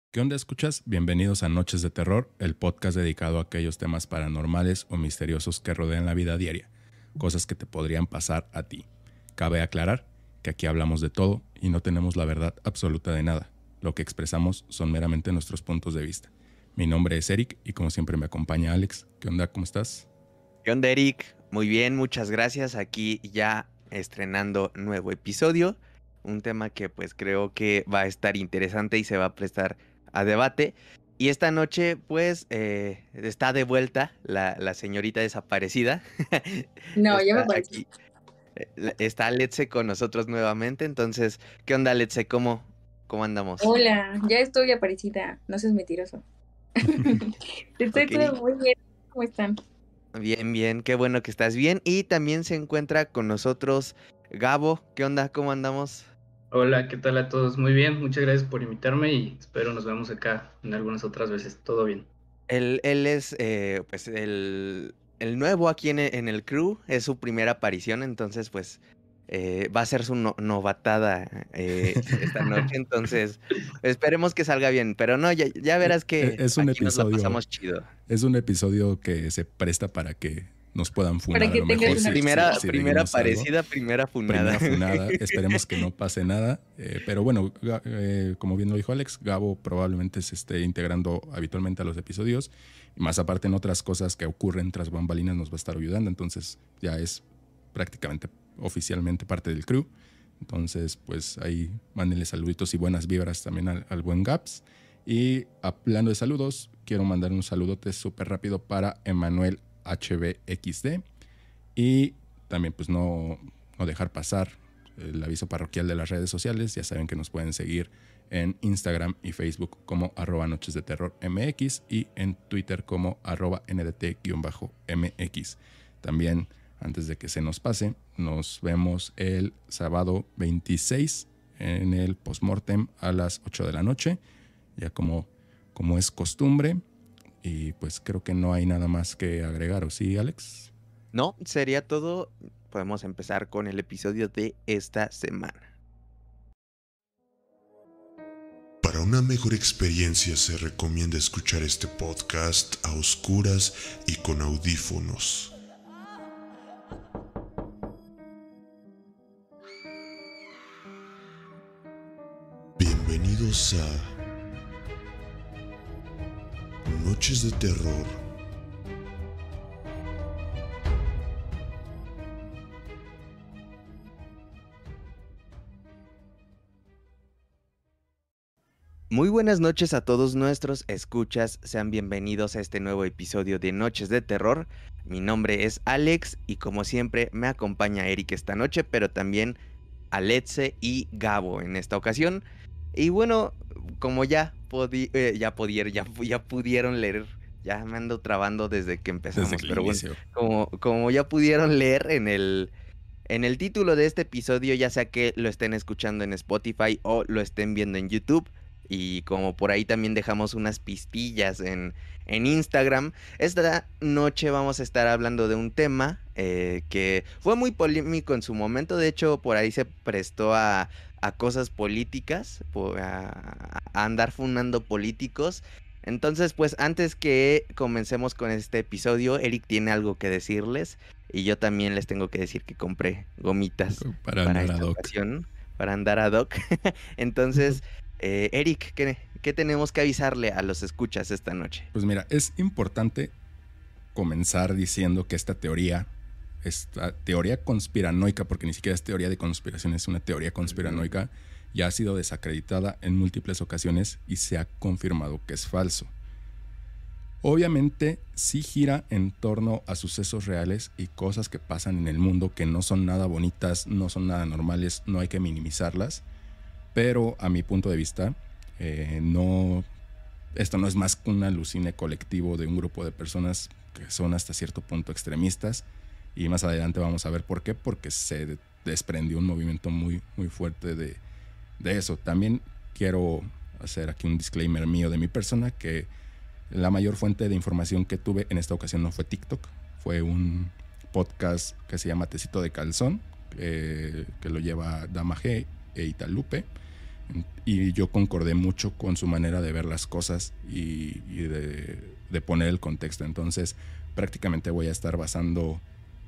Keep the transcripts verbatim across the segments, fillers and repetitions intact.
¿Qué onda, escuchas? Bienvenidos a Noches de Terror, el podcast dedicado a aquellos temas paranormales o misteriosos que rodean la vida diaria, cosas que te podrían pasar a ti. Cabe aclarar que aquí hablamos de todo y no tenemos la verdad absoluta de nada. Lo que expresamos son meramente nuestros puntos de vista. Mi nombre es Eric y como siempre me acompaña Alex. ¿Qué onda? ¿Cómo estás? ¿Qué onda, Eric? Muy bien, muchas gracias. Aquí ya estrenando nuevo episodio. Un tema que pues creo que va a estar interesante y se va a prestar a debate. Y esta noche pues eh, está de vuelta la, la señorita desaparecida. No, ya me Está aparecí. aquí, eh, está Letze con nosotros nuevamente. Entonces, ¿qué onda, Letze? ¿Cómo, cómo andamos? Hola, ya estoy aparecida. No seas mentiroso. Estoy Ok, todo muy bien. ¿Cómo están? bien, bien, qué bueno que estás bien. Y también se encuentra con nosotros Gabo. ¿Qué onda? ¿Cómo andamos? Hola, ¿qué tal a todos? Muy bien, muchas gracias por invitarme y espero nos vemos acá en algunas otras veces. Todo bien. Él, él es eh, pues el, el nuevo aquí en, e- en el crew, es su primera aparición, entonces pues eh, va a ser su no- novatada eh, esta noche, entonces esperemos que salga bien, pero no, ya, ya verás que Es un aquí nos la episodio, pasamos chido. es un episodio que se presta para que nos puedan funar Para a que lo tengas mejor una si, Primera, si, si primera dijimos algo. aparecida, primera funada. Primera funada, esperemos que no pase nada, eh, pero bueno, Ga- eh, como bien lo dijo Alex, Gabo probablemente se esté integrando habitualmente a los episodios, y más aparte en otras cosas que ocurren tras bambalinas nos va a estar ayudando, entonces ya es prácticamente oficialmente parte del crew. Entonces pues ahí mándenle saluditos y buenas vibras también al, al buen Gaps. Y hablando de saludos, quiero mandar un saludote súper rápido para Emanuel H B X D. Y también pues no, no dejar pasar el aviso parroquial de las redes sociales. Ya saben que nos pueden seguir en Instagram y Facebook como arroba Noches de Terror M X y en Twitter como arroba N D T-M X. También, antes de que se nos pase, nos vemos el sábado veintiséis en el postmortem a las ocho de la noche, ya como, como es costumbre. Y pues creo que no hay nada más que agregar, ¿o sí, Alex? No, sería todo. Podemos empezar con el episodio de esta semana. Para una mejor experiencia se recomienda escuchar este podcast a oscuras y con audífonos. Bienvenidos a Noches de Terror. Muy buenas noches a todos nuestros escuchas, sean bienvenidos a este nuevo episodio de Noches de Terror. Mi nombre es Alex y como siempre me acompaña Eric esta noche, pero también Aletze y Gabo en esta ocasión. Y bueno, como ya, podi eh, ya, pudieron, ya, ya pudieron leer, ya me ando trabando desde que empezamos, Desde el pero bueno, inicio. como, como ya pudieron leer en el... En el título de este episodio, ya sea que lo estén escuchando en Spotify o lo estén viendo en YouTube, y como por ahí también dejamos unas pistillas en, en Instagram, esta noche vamos a estar hablando de un tema eh, que fue muy polémico en su momento. De hecho, por ahí se prestó a, a cosas políticas, por- a, a andar funando políticos. Entonces, pues antes que comencemos con este episodio, Eric tiene algo que decirles. Y yo también les tengo que decir que compré gomitas Para para andar esta ad hoc. ocasión, para andar ad hoc. Entonces, eh, Eric, ¿qué, ¿qué tenemos que avisarle a los escuchas esta noche? Pues mira, es importante comenzar diciendo que esta teoría, esta teoría conspiranoica, porque ni siquiera es teoría de conspiración, es una teoría conspiranoica, ya ha sido desacreditada en múltiples ocasiones y se ha confirmado que es falso. Obviamente sí gira en torno a sucesos reales y cosas que pasan en el mundo que no son nada bonitas, no son nada normales, no hay que minimizarlas, pero a mi punto de vista, eh, no, esto no es más que un alucine colectivo de un grupo de personas que son hasta cierto punto extremistas, y más adelante vamos a ver por qué, porque se desprendió un movimiento muy, muy fuerte de, de eso. También quiero hacer aquí un disclaimer mío de mi persona, que la mayor fuente de información que tuve en esta ocasión no fue TikTok, fue un podcast que se llama Tecito de Calzón, eh, que lo lleva Dama G e Italupe. Y yo concordé mucho con su manera de ver las cosas y, y de, de poner el contexto. Entonces, prácticamente voy a estar basando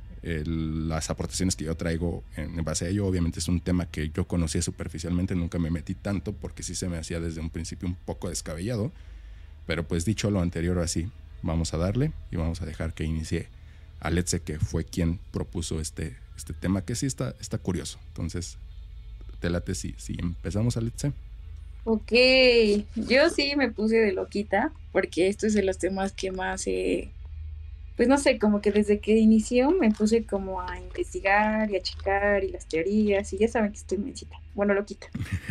el, las aportaciones que yo traigo en, en base a ello. Obviamente es un tema que yo conocía superficialmente, nunca me metí tanto porque sí se me hacía desde un principio un poco descabellado. Pero pues dicho lo anterior, así, vamos a darle y vamos a dejar que inicie Aletze, que fue quien propuso este, este tema, que sí está, está curioso. Entonces, te late si, si empezamos, Aletze. Ok, yo sí me puse de loquita porque esto es de los temas que más, eh, pues no sé, como que desde que inició me puse como a investigar y a checar y las teorías y ya saben que estoy mensita, bueno, loquita.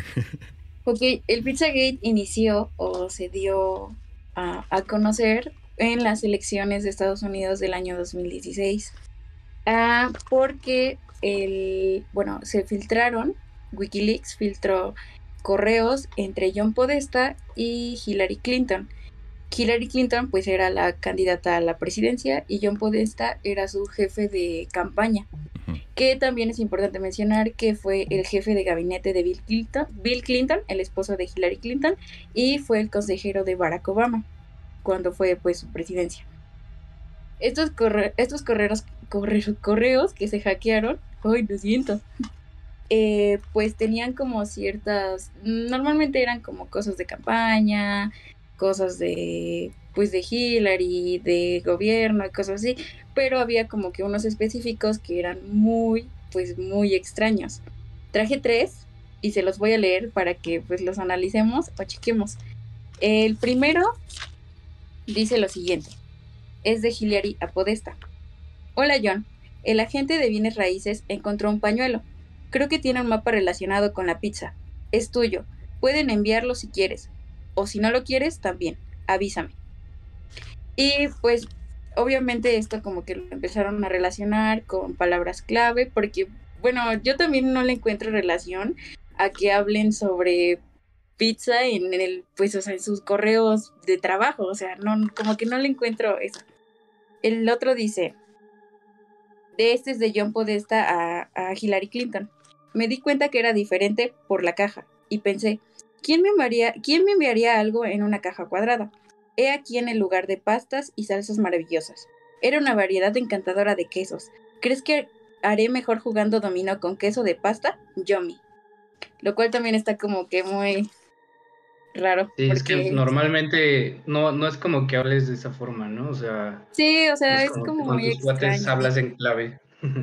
Ok, el Pizzagate inició o se dio a, a conocer en las elecciones de Estados Unidos del año dos mil dieciséis, ah, porque el, bueno, se filtraron, Wikileaks filtró correos entre John Podesta y Hillary Clinton. Hillary Clinton pues era la candidata a la presidencia y John Podesta era su jefe de campaña, uh-huh. Que también es importante mencionar que fue el jefe de gabinete de Bill Clinton, Bill Clinton, el esposo de Hillary Clinton, y fue el consejero de Barack Obama cuando fue pues su presidencia. Estos, corre- estos correos, corre- correos que se hackearon, ¡ay, lo siento! Eh, pues tenían como ciertas, normalmente eran como cosas de campaña, cosas de, pues de Hillary, de gobierno y cosas así, pero había como que unos específicos que eran muy, pues muy extraños. Traje tres y se los voy a leer para que pues los analicemos o chequemos. El primero dice lo siguiente, es de Hillary a Podesta. Hola John, el agente de bienes raíces encontró un pañuelo. Creo que tiene un mapa relacionado con la pizza. Es tuyo. Pueden enviarlo si quieres. O si no lo quieres, también. Avísame. Y pues, obviamente esto como que lo empezaron a relacionar con palabras clave, porque, bueno, yo también no le encuentro relación a que hablen sobre pizza en el, pues, o sea, en sus correos de trabajo. O sea, no, como que no le encuentro eso. El otro dice, de este es de John Podesta a, a Hillary Clinton. Me di cuenta que era diferente por la caja y pensé, ¿quién me enviaría, ¿quién me enviaría algo en una caja cuadrada? He aquí en el lugar de pastas y salsas maravillosas. Era una variedad encantadora de quesos. ¿Crees que haré mejor jugando dominó con queso de pasta? Yummy. Lo cual también está como que muy raro. Sí, porque... es que normalmente no, no es como que hables de esa forma, ¿no? O sea, sí, o sea, no es, es como como que con muy tus cuates extraño. hablas en clave.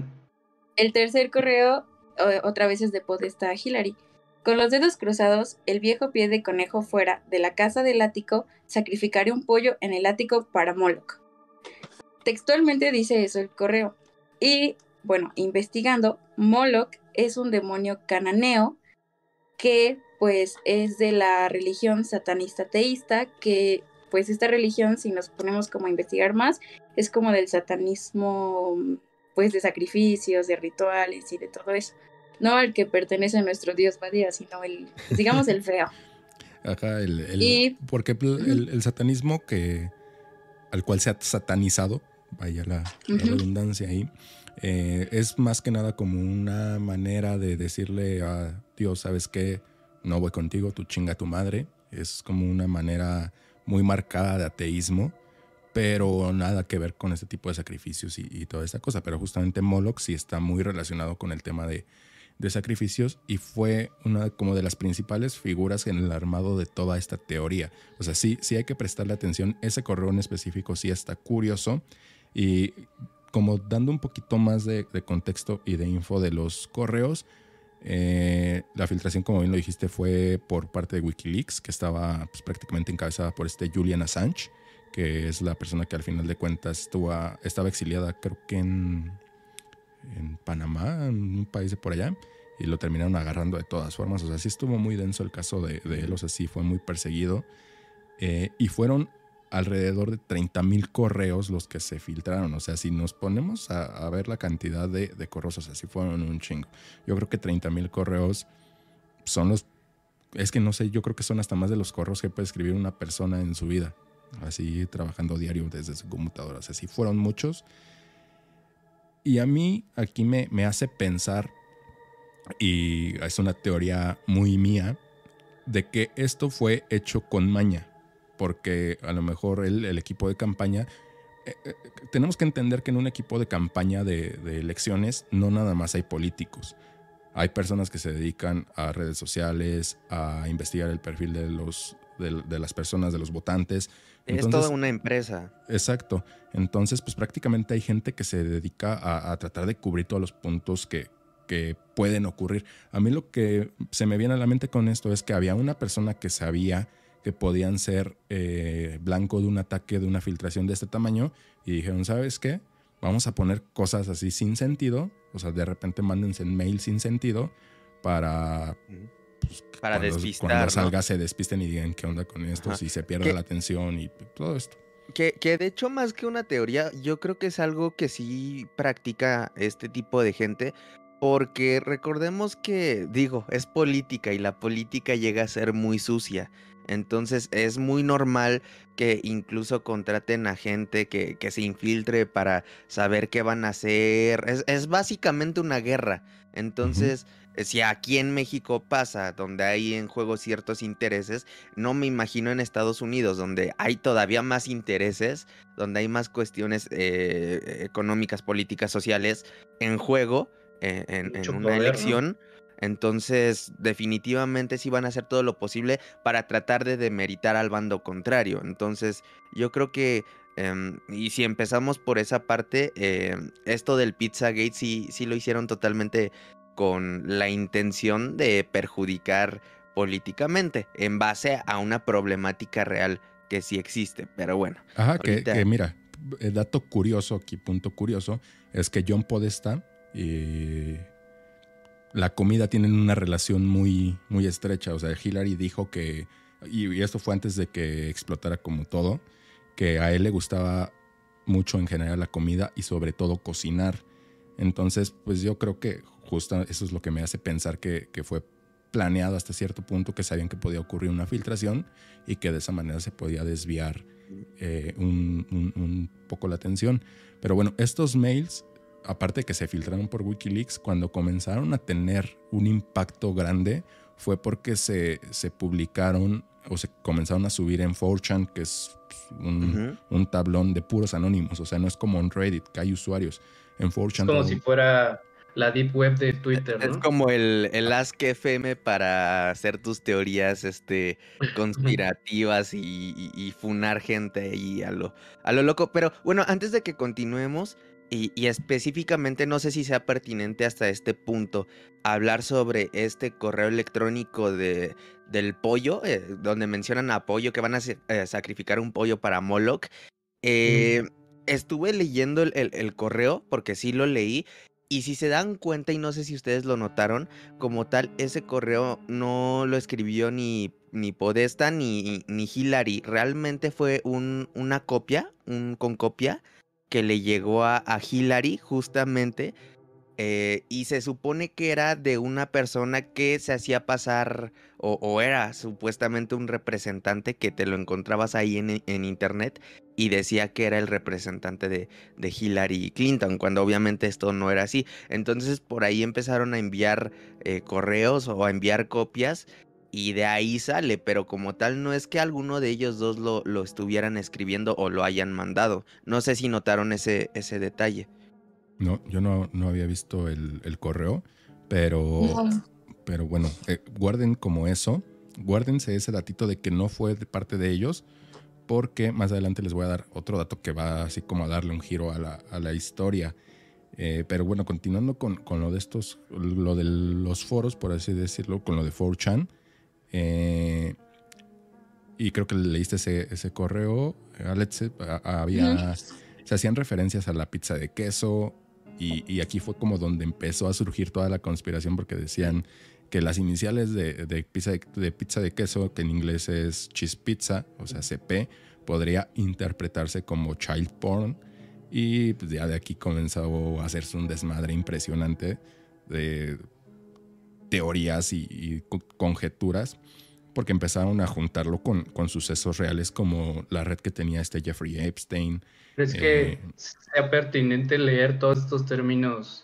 El tercer correo, otra vez es de Podesta a Hillary. Con los dedos cruzados, el viejo pie de conejo fuera de la casa del ático, sacrificaré un pollo en el ático para Moloch. Textualmente dice eso el correo. Y, bueno, investigando, Moloch es un demonio cananeo que, pues, es de la religión satanista teísta, que, pues, esta religión, si nos ponemos como a investigar más, es como del satanismo, pues, de sacrificios, de rituales y de todo eso. No al que pertenece a nuestro dios Badía, sino el, pues, digamos, el feo. Ajá, el, el, y, porque el, el satanismo que al cual se ha satanizado, vaya la, uh-huh. la redundancia ahí, eh, es más que nada como una manera de decirle a Dios, ¿sabes qué? No voy contigo, tú chinga a tu madre. Es como una manera muy marcada de ateísmo, pero nada que ver con ese tipo de sacrificios y, y toda esa cosa. Pero justamente Moloch sí está muy relacionado con el tema de, de sacrificios y fue una como de las principales figuras en el armado de toda esta teoría. O sea, sí, sí hay que prestarle atención. Ese correo en específico sí está curioso y como dando un poquito más de, de contexto y de info de los correos, eh, la filtración, como bien lo dijiste, fue por parte de Wikileaks, que estaba pues, prácticamente encabezada por este Julian Assange, que es la persona que al final de cuentas estuvo, estaba exiliada, creo que en, en Panamá, en un país de por allá, y lo terminaron agarrando de todas formas. O sea, sí estuvo muy denso el caso de, de él, o sea, sí fue muy perseguido. Eh, y fueron alrededor de treinta mil correos los que se filtraron. O sea, si nos ponemos a, a ver la cantidad de, de correos, o sea, sí fueron un chingo. Yo creo que treinta mil correos son los... Es que no sé, yo creo que son hasta más de los correos que puede escribir una persona en su vida. Así, trabajando diario desde su computadora. O sea, sí fueron muchos. Y a mí aquí me, me hace pensar, y es una teoría muy mía, de que esto fue hecho con maña, porque a lo mejor el, el equipo de campaña, eh, eh, tenemos que entender que en un equipo de campaña de, de elecciones no nada más hay políticos. Hay personas que se dedican a redes sociales, a investigar el perfil de, los, de, de las personas, de los votantes. Es Entonces, toda una empresa. Exacto. Entonces, pues prácticamente hay gente que se dedica a, a tratar de cubrir todos los puntos que, que pueden ocurrir. A mí lo que se me viene a la mente con esto es que había una persona que sabía que podían ser eh, blanco de un ataque, de una filtración de este tamaño, y dijeron, ¿sabes qué? Vamos a poner cosas así sin sentido, o sea, de repente mándense en mail sin sentido para... Pues, para cuando, despistar, cuando ¿no? salga se despisten y digan qué onda con esto, Ajá. si se pierde ¿Qué? la atención y todo esto. Que, que de hecho, más que una teoría, yo creo que es algo que sí practica este tipo de gente, porque recordemos que, digo, es política y la política llega a ser muy sucia. Entonces es muy normal que incluso contraten a gente que, que se infiltre para saber qué van a hacer. Es, es básicamente una guerra. Entonces, uh-huh. si aquí en México pasa, donde hay en juego ciertos intereses, no me imagino en Estados Unidos, donde hay todavía más intereses, donde hay más cuestiones eh, económicas, políticas, sociales en juego, eh, en, en una poder, elección. ¿no? Entonces, definitivamente sí van a hacer todo lo posible para tratar de demeritar al bando contrario. Entonces, yo creo que, eh, y si empezamos por esa parte, eh, esto del Pizzagate sí, sí lo hicieron totalmente con la intención de perjudicar políticamente, en base a una problemática real que sí existe. Pero bueno. Ajá, ahorita... que, que mira, el dato curioso aquí, punto curioso, es que John Podesta y la comida tienen una relación muy, muy estrecha. O sea, Hillary dijo que, y, y esto fue antes de que explotara como todo, que a él le gustaba mucho en general la comida y sobre todo cocinar. Entonces, pues yo creo que justo eso es lo que me hace pensar que, que fue planeado hasta cierto punto, que sabían que podía ocurrir una filtración y que de esa manera se podía desviar eh, un, un, un poco la atención. Pero bueno, estos mails, aparte de que se filtraron por Wikileaks, cuando comenzaron a tener un impacto grande fue porque se, se publicaron o se comenzaron a subir en four chan, que es un, uh-huh. un tablón de puros anónimos. O sea, no es como en Reddit, que hay usuarios. En four chan es como todo... si fuera la deep web de Twitter, ¿no? Es como el, el Ask F M para hacer tus teorías este, conspirativas y, y, y funar gente y a lo, a lo loco. Pero bueno, antes de que continuemos, y, y específicamente no sé si sea pertinente hasta este punto hablar sobre este correo electrónico de, del pollo, eh, donde mencionan a pollo, que van a eh, sacrificar un pollo para Moloch. Eh, mm. Estuve leyendo el, el, el correo, porque sí lo leí. Y si se dan cuenta, y no sé si ustedes lo notaron, como tal, ese correo no lo escribió ni, ni Podesta ni, ni Hillary. Realmente fue un, una copia, un con copia, que le llegó a, a Hillary justamente. Eh, y se supone que era de una persona que se hacía pasar, o, o era supuestamente un representante que te lo encontrabas ahí en, en internet y decía que era el representante de, de Hillary Clinton, cuando obviamente esto no era así. Entonces por ahí empezaron a enviar eh, correos o a enviar copias y de ahí sale, pero como tal no es que alguno de ellos dos lo, lo estuvieran escribiendo o lo hayan mandado. No sé si notaron ese, ese detalle. No, yo no, no había visto el, el correo, pero, no. pero bueno, eh, guarden como eso, guárdense ese datito de que no fue de parte de ellos, porque más adelante les voy a dar otro dato que va así como a darle un giro a la, a la historia. Eh, pero bueno, continuando con, con lo de estos, lo de los foros, por así decirlo, con lo de four chan, eh, y creo que leíste ese, ese correo, Alex, había, uh-huh. se hacían referencias a la pizza de queso. Y, y aquí fue como donde empezó a surgir toda la conspiración, porque decían que las iniciales de, de, pizza, de, de pizza de queso, que en inglés es cheese pizza, o sea C P, podría interpretarse como child porn. Y pues ya de aquí comenzó a hacerse un desmadre impresionante de teorías y, y conjeturas, porque empezaron a juntarlo con, con sucesos reales como la red que tenía este Jeffrey Epstein. ¿Crees eh, que sea pertinente leer todos estos términos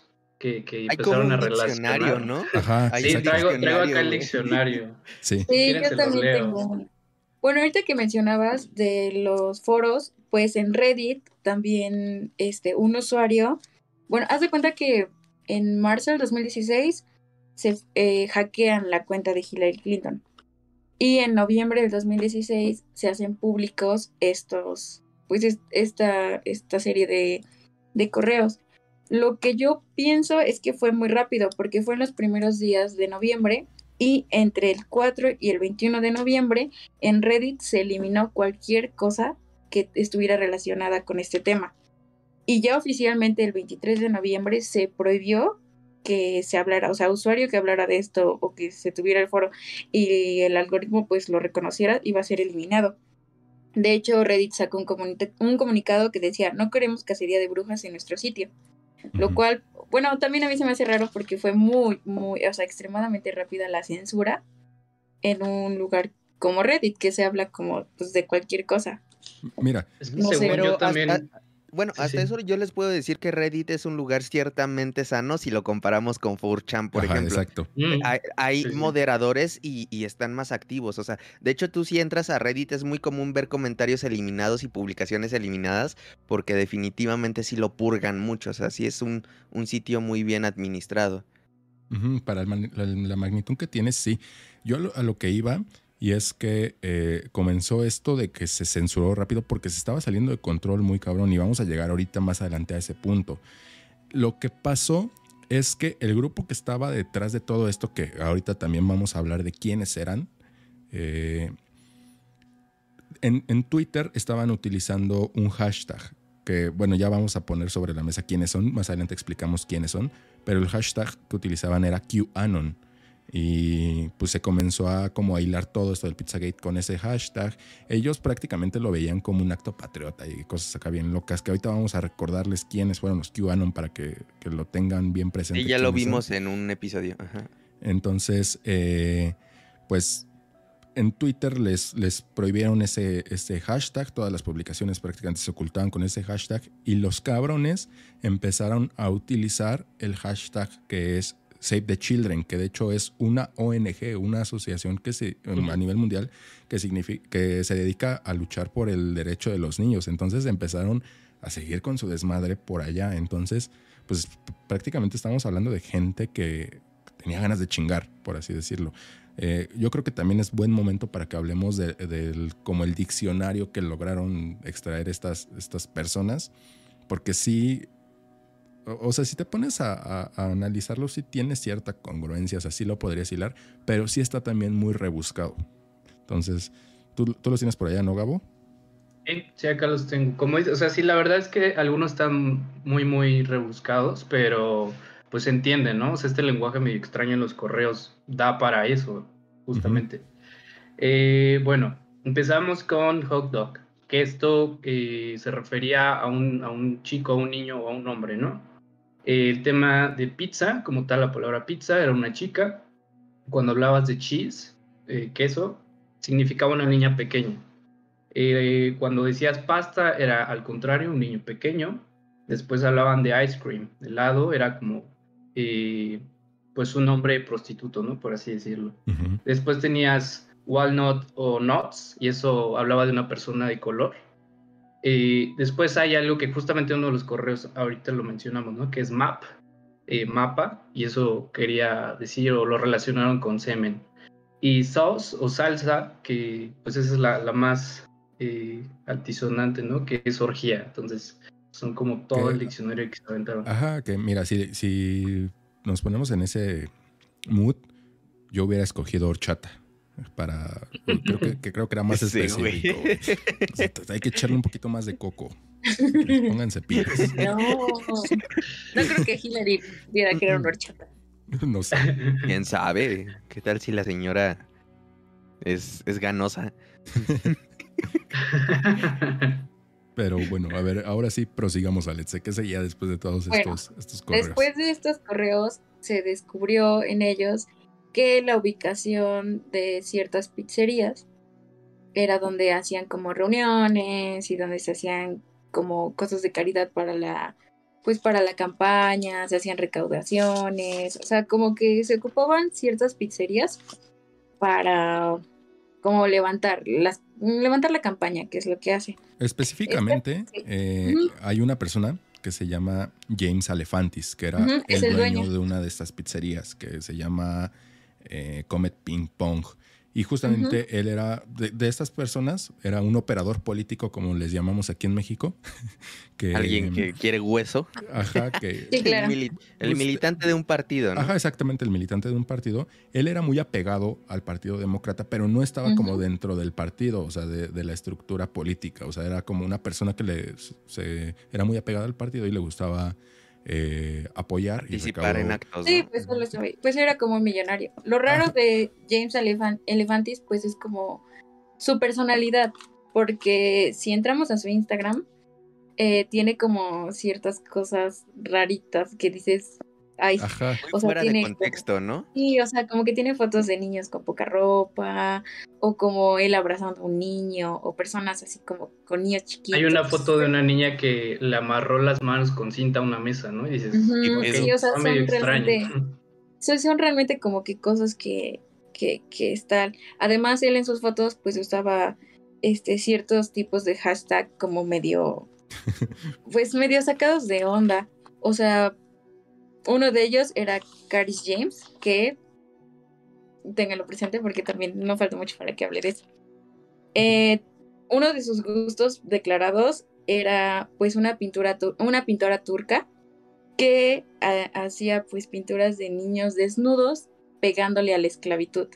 que, que Hay como empezaron a un diccionario, relacionar. ¿no? Ajá, Hay Sí, un traigo, traigo diccionario, acá el güey. diccionario. sí. Sí, ¿Quieren yo se los también leo? tengo uno. Bueno, ahorita que mencionabas de los foros, pues en Reddit también este, un usuario, bueno, haz de cuenta que en marzo del dos mil dieciséis se eh, hackean la cuenta de Hillary Clinton y en noviembre del dos mil dieciséis se hacen públicos estos, pues es- esta, esta serie de, de correos. Lo que yo pienso es que fue muy rápido porque fue en los primeros días de noviembre y entre el cuatro y el veintiuno de noviembre en Reddit se eliminó cualquier cosa que estuviera relacionada con este tema. Y ya oficialmente el veintitrés de noviembre se prohibió que se hablara, o sea, usuario que hablara de esto o que se tuviera el foro y el algoritmo pues lo reconociera, iba a ser eliminado. De hecho, Reddit sacó un, comuni- un comunicado que decía, no queremos cacería de brujas en nuestro sitio. Lo Ujú. cual, bueno, también a mí se me hace raro porque fue muy, muy, o sea, extremadamente rápida la censura en un lugar como Reddit, que se habla como pues de cualquier cosa. Mira, Es que No sé. según yo Pero hasta, también. bueno, Sí, hasta sí. eso yo les puedo decir que Reddit es un lugar ciertamente sano si lo comparamos con cuatro chan, por ajá, ejemplo. exacto. Eh, Mm, Hay, hay sí, sí. moderadores y, y están más activos. O sea, de hecho, tú si entras a Reddit es muy común ver comentarios eliminados y publicaciones eliminadas porque definitivamente sí lo purgan mucho. O sea, sí es un, un sitio muy bien administrado. Ujú, para el man- la, la magnitud que tiene, sí. Yo a lo, a lo que iba, y es que eh, comenzó esto de que se censuró rápido porque se estaba saliendo de control muy cabrón y vamos a llegar ahorita más adelante a ese punto. Lo que pasó es que el grupo que estaba detrás de todo esto, que ahorita también vamos a hablar de quiénes eran, eh, en, en Twitter estaban utilizando un hashtag que, bueno, ya vamos a poner sobre la mesa quiénes son, más adelante explicamos quiénes son, pero el hashtag que utilizaban era QAnon. Y pues se comenzó a como a hilar todo esto del Pizzagate con ese hashtag. Ellos prácticamente lo veían como un acto patriota y cosas acá bien locas, que ahorita vamos a recordarles quiénes fueron los QAnon para que, que lo tengan bien presente. Y ya lo quiénes son. vimos en un episodio. Ajá. Entonces, eh, pues en Twitter les, les prohibieron ese, ese hashtag, todas las publicaciones prácticamente se ocultaban con ese hashtag y los cabrones empezaron a utilizar el hashtag que es Save the Children, que de hecho es una O N G, una asociación que se, Ujú. a nivel mundial que, significa, que se dedica a luchar por el derecho de los niños. Entonces empezaron a seguir con su desmadre por allá. Entonces, pues prácticamente estamos hablando de gente que tenía ganas de chingar, por así decirlo. Eh, yo creo que también es buen momento para que hablemos de, de como el diccionario que lograron extraer estas, estas personas, porque sí, o, o sea, si te pones a, a, a analizarlo, sí tiene cierta congruencia, o sea, sí lo podrías hilar, pero sí está también muy rebuscado. Entonces, ¿tú, tú los tienes por allá, no, Gabo? Sí, sí, acá los tengo. Como dices, o sea, sí, la verdad es que algunos están muy, muy rebuscados, pero pues se entiende, ¿no? O sea, este lenguaje medio extraño en los correos da para eso, justamente. Eh, bueno, empezamos con hot dog, que esto eh, se refería a un, a un chico, a un niño o a un hombre, ¿no? Eh, el tema de pizza, como tal, la palabra pizza era una chica. Cuando hablabas de cheese, eh, queso, significaba una niña pequeña. Eh, cuando decías pasta era al contrario, un niño pequeño. Después hablaban de ice cream, helado, era como eh, pues un hombre prostituto, ¿no? Por así decirlo. Uh-huh. Después tenías walnut o nuts, y eso hablaba de una persona de color. Eh, después hay algo que justamente uno de los correos ahorita lo mencionamos, ¿no? Que es map, eh, mapa, y eso quería decir o lo relacionaron con semen. Y sauce o salsa, que pues esa es la, la más eh, altisonante, ¿no? Que es orgía. Entonces son como todo que, el diccionario que se aventaron. Ajá, que mira, si, si nos ponemos en ese mood, yo hubiera escogido horchata. Para, creo que, que creo que era más Sí, específico. güey. O sea, hay que echarle un poquito más de coco. Pónganse pilas. No, no creo que Hillary pudiera querer una horchata. No sé. ¿Quién sabe? ¿Qué tal si la señora es, es ganosa? Pero bueno, a ver, ahora sí prosigamos, Alex. ¿Qué seguía después de todos Bueno, estos, estos correos? Después de estos correos se descubrió en ellos que la ubicación de ciertas pizzerías era donde hacían como reuniones y donde se hacían como cosas de caridad para la pues para la campaña, se hacían recaudaciones, o sea, como que se ocupaban ciertas pizzerías para como levantar las levantar la campaña, que es lo que hace. Específicamente, Este, eh, ujú. hay una persona que se llama James Alefantis, que era Ujú, es el el dueño, dueño. de una de estas pizzerías, que se llama eh, Comet Ping Pong. Y justamente Ujú. él era, de, de estas personas, era un operador político, como les llamamos aquí en México, que, Alguien que quiere hueso. ajá, que, Sí, El, claro. mili- el Pues, militante de un partido, ¿no? ajá, exactamente, el militante de un partido. Él era muy apegado al Partido Demócrata, pero no estaba Ujú. como dentro del partido, o sea, de, de la estructura política. O sea, era como una persona que le, se, era muy apegada al partido y le gustaba eh, apoyar y Participar en recaudó. actos, Sí, ¿no? pues solo soy, pues era como un millonario. Lo raro Ajá. de James Elefant- Elefantis, pues es como su personalidad, porque si entramos a su Instagram, eh, tiene como ciertas cosas raritas que dices, ay, Ajá. Muy o sea, fuera de tiene, contexto, ¿no? sí, o sea, como que tiene fotos de niños con poca ropa, o como él abrazando a un niño, o personas así como con niños chiquitos. Hay una foto de una niña que le amarró las manos con cinta a una mesa, ¿no? Y dices, Ujú, ¿Qué ok, sí, pedo? o sea, está medio son extraño. realmente, son, son realmente como que cosas que, que, que están. Además, él en sus fotos, pues usaba este ciertos tipos de hashtag como medio, pues medio sacados de onda. O sea, uno de ellos era Caris James, que ténganlo presente porque también no falta mucho para que hable de eso. Eh, uno de sus gustos declarados era pues una pintura, tu- una pintora turca que ha- hacía pues pinturas de niños desnudos pegándole a la esclavitud.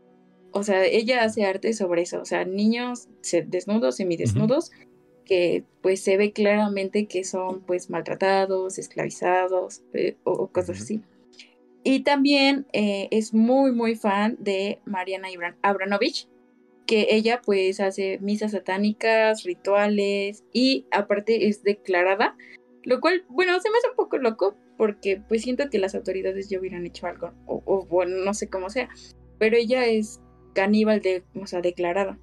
O sea, ella hace arte sobre eso, o sea, niños se- desnudos, semidesnudos, que pues se ve claramente que son pues maltratados, esclavizados eh, o, o cosas Ujú. así. Y también eh, es muy muy fan de Mariana Ibran- Abramovich, que ella pues hace misas satánicas, rituales y aparte es declarada, lo cual, bueno, se me hace un poco loco porque pues siento que las autoridades ya hubieran hecho algo, o, o bueno, no sé cómo sea, pero ella es caníbal, de, o sea, declarada.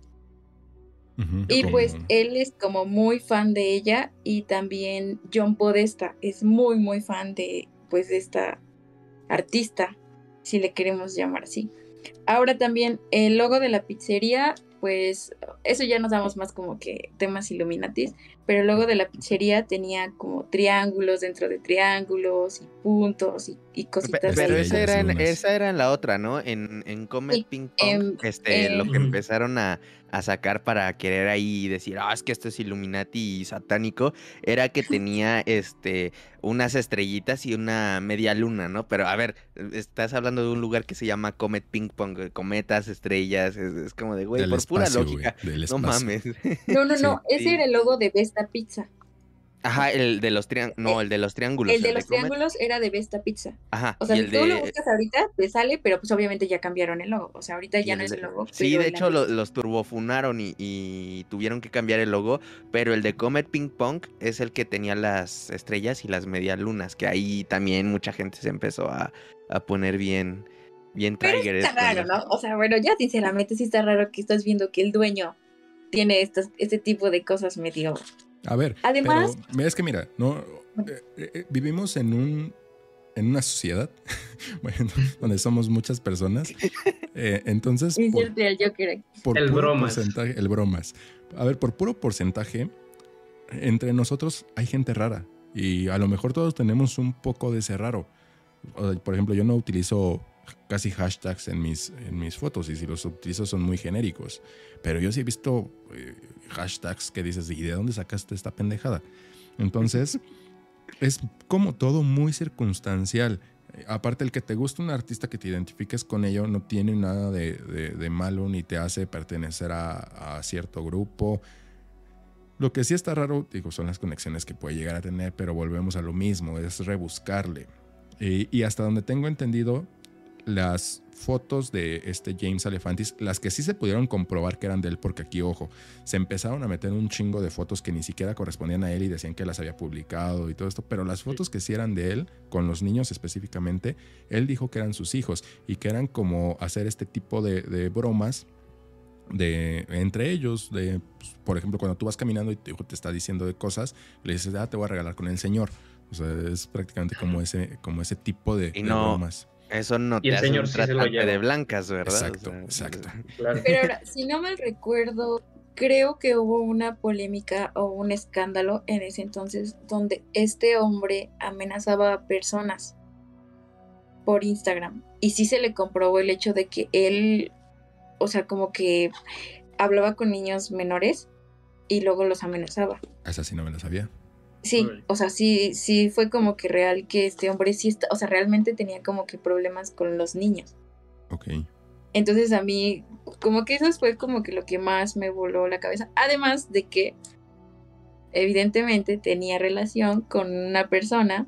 Ujú, Y como- pues él es como muy fan de ella y también John Podesta es muy muy fan de pues de esta artista, si le queremos llamar así. Ahora también el logo de la pizzería, pues eso ya nos damos más como que temas Illuminatis, pero el logo de la pizzería tenía como triángulos dentro de triángulos y puntos y, y Pe- cositas Pero ahí. esa Estrellas, era, en, lunas. esa era en la otra, ¿no? En, en Comet Sí, Ping Pong, em, este, lo em, que Ujú. empezaron a, a sacar para querer ahí decir, ah, es que esto es Illuminati y satánico, era que tenía este unas estrellitas y una media luna, ¿no? Pero a ver, estás hablando de un lugar que se llama Comet Ping Pong, eh, cometas, estrellas, es, es como de, güey, Del por pura espacio, güey. lógica, Del no espacio. mames. no, no, Sí. no, ese Sí. era el logo de Vesta Pizza. Ajá, el de los triángulos, no, el de los triángulos, El de el de los Comet, triángulos era de Vesta Pizza. ajá, O sea, y si el tú lo de, buscas ahorita, te sale, pero pues obviamente ya cambiaron el logo. O sea, ahorita Y ya no el es de- el logo, Sí, pero de el hecho lo- anterior. los turbofunaron y, y tuvieron que cambiar el logo, pero el de Comet Ping Pong es el que tenía las estrellas y las medialunas, que ahí también mucha gente se empezó a, a poner bien, bien Pero sí triggered está con raro, eso. ¿no? O sea, bueno, ya sinceramente sí está raro que estás viendo que el dueño tiene estas, este tipo de cosas medio. A ver, Además, pero mira, es que mira, no eh, eh, vivimos en un en una sociedad bueno, donde somos muchas personas. Eh, entonces, por, inserte al Joker aquí. por El puro bromas. porcentaje, el bromas. A ver, por puro porcentaje, entre nosotros hay gente rara. Y a lo mejor todos tenemos un poco de ese raro. O sea, por ejemplo, yo no utilizo casi hashtags en mis, en mis fotos y si los utilizo son muy genéricos. Pero yo sí he visto eh, hashtags que dices, ¿y de dónde sacaste esta pendejada? Entonces, es como todo muy circunstancial. Eh, Aparte, el que te guste un artista que te identifiques con ello no tiene nada de, de- de malo ni te hace pertenecer a, a cierto grupo. Lo que sí está raro, digo, son las conexiones que puede llegar a tener, pero volvemos a lo mismo, es rebuscarle. Y, y hasta donde tengo entendido, las fotos de este James Alefantis, las que sí se pudieron comprobar que eran de él, porque aquí, ojo, se empezaron a meter un chingo de fotos que ni siquiera correspondían a él y decían que las había publicado y todo esto, pero las fotos que sí eran de él, con los niños específicamente, él dijo que eran sus hijos y que eran como hacer este tipo de, de bromas de entre ellos, de pues, por ejemplo, cuando tú vas caminando y tu hijo te está diciendo de cosas, le dices, ah, te voy a regalar con el señor. O sea, es prácticamente como ese, como ese tipo de, Y de no, bromas. eso no Y te el hace señor un sí se lo tratante lleva. de blancas, ¿verdad? Exacto, O sea, exacto. Claro. Pero ahora, si no mal recuerdo, creo que hubo una polémica o un escándalo en ese entonces donde este hombre amenazaba a personas por Instagram. Y sí se le comprobó el hecho de que él, o sea, como que hablaba con niños menores y luego los amenazaba. Esa sí no me la sabía. Sí, Uy. o sea, sí, sí fue como que real que este hombre sí está, o sea, realmente tenía como que problemas con los niños. Ok. Entonces a mí, como que eso fue como que lo que más me voló la cabeza. Además de que, evidentemente, tenía relación con una persona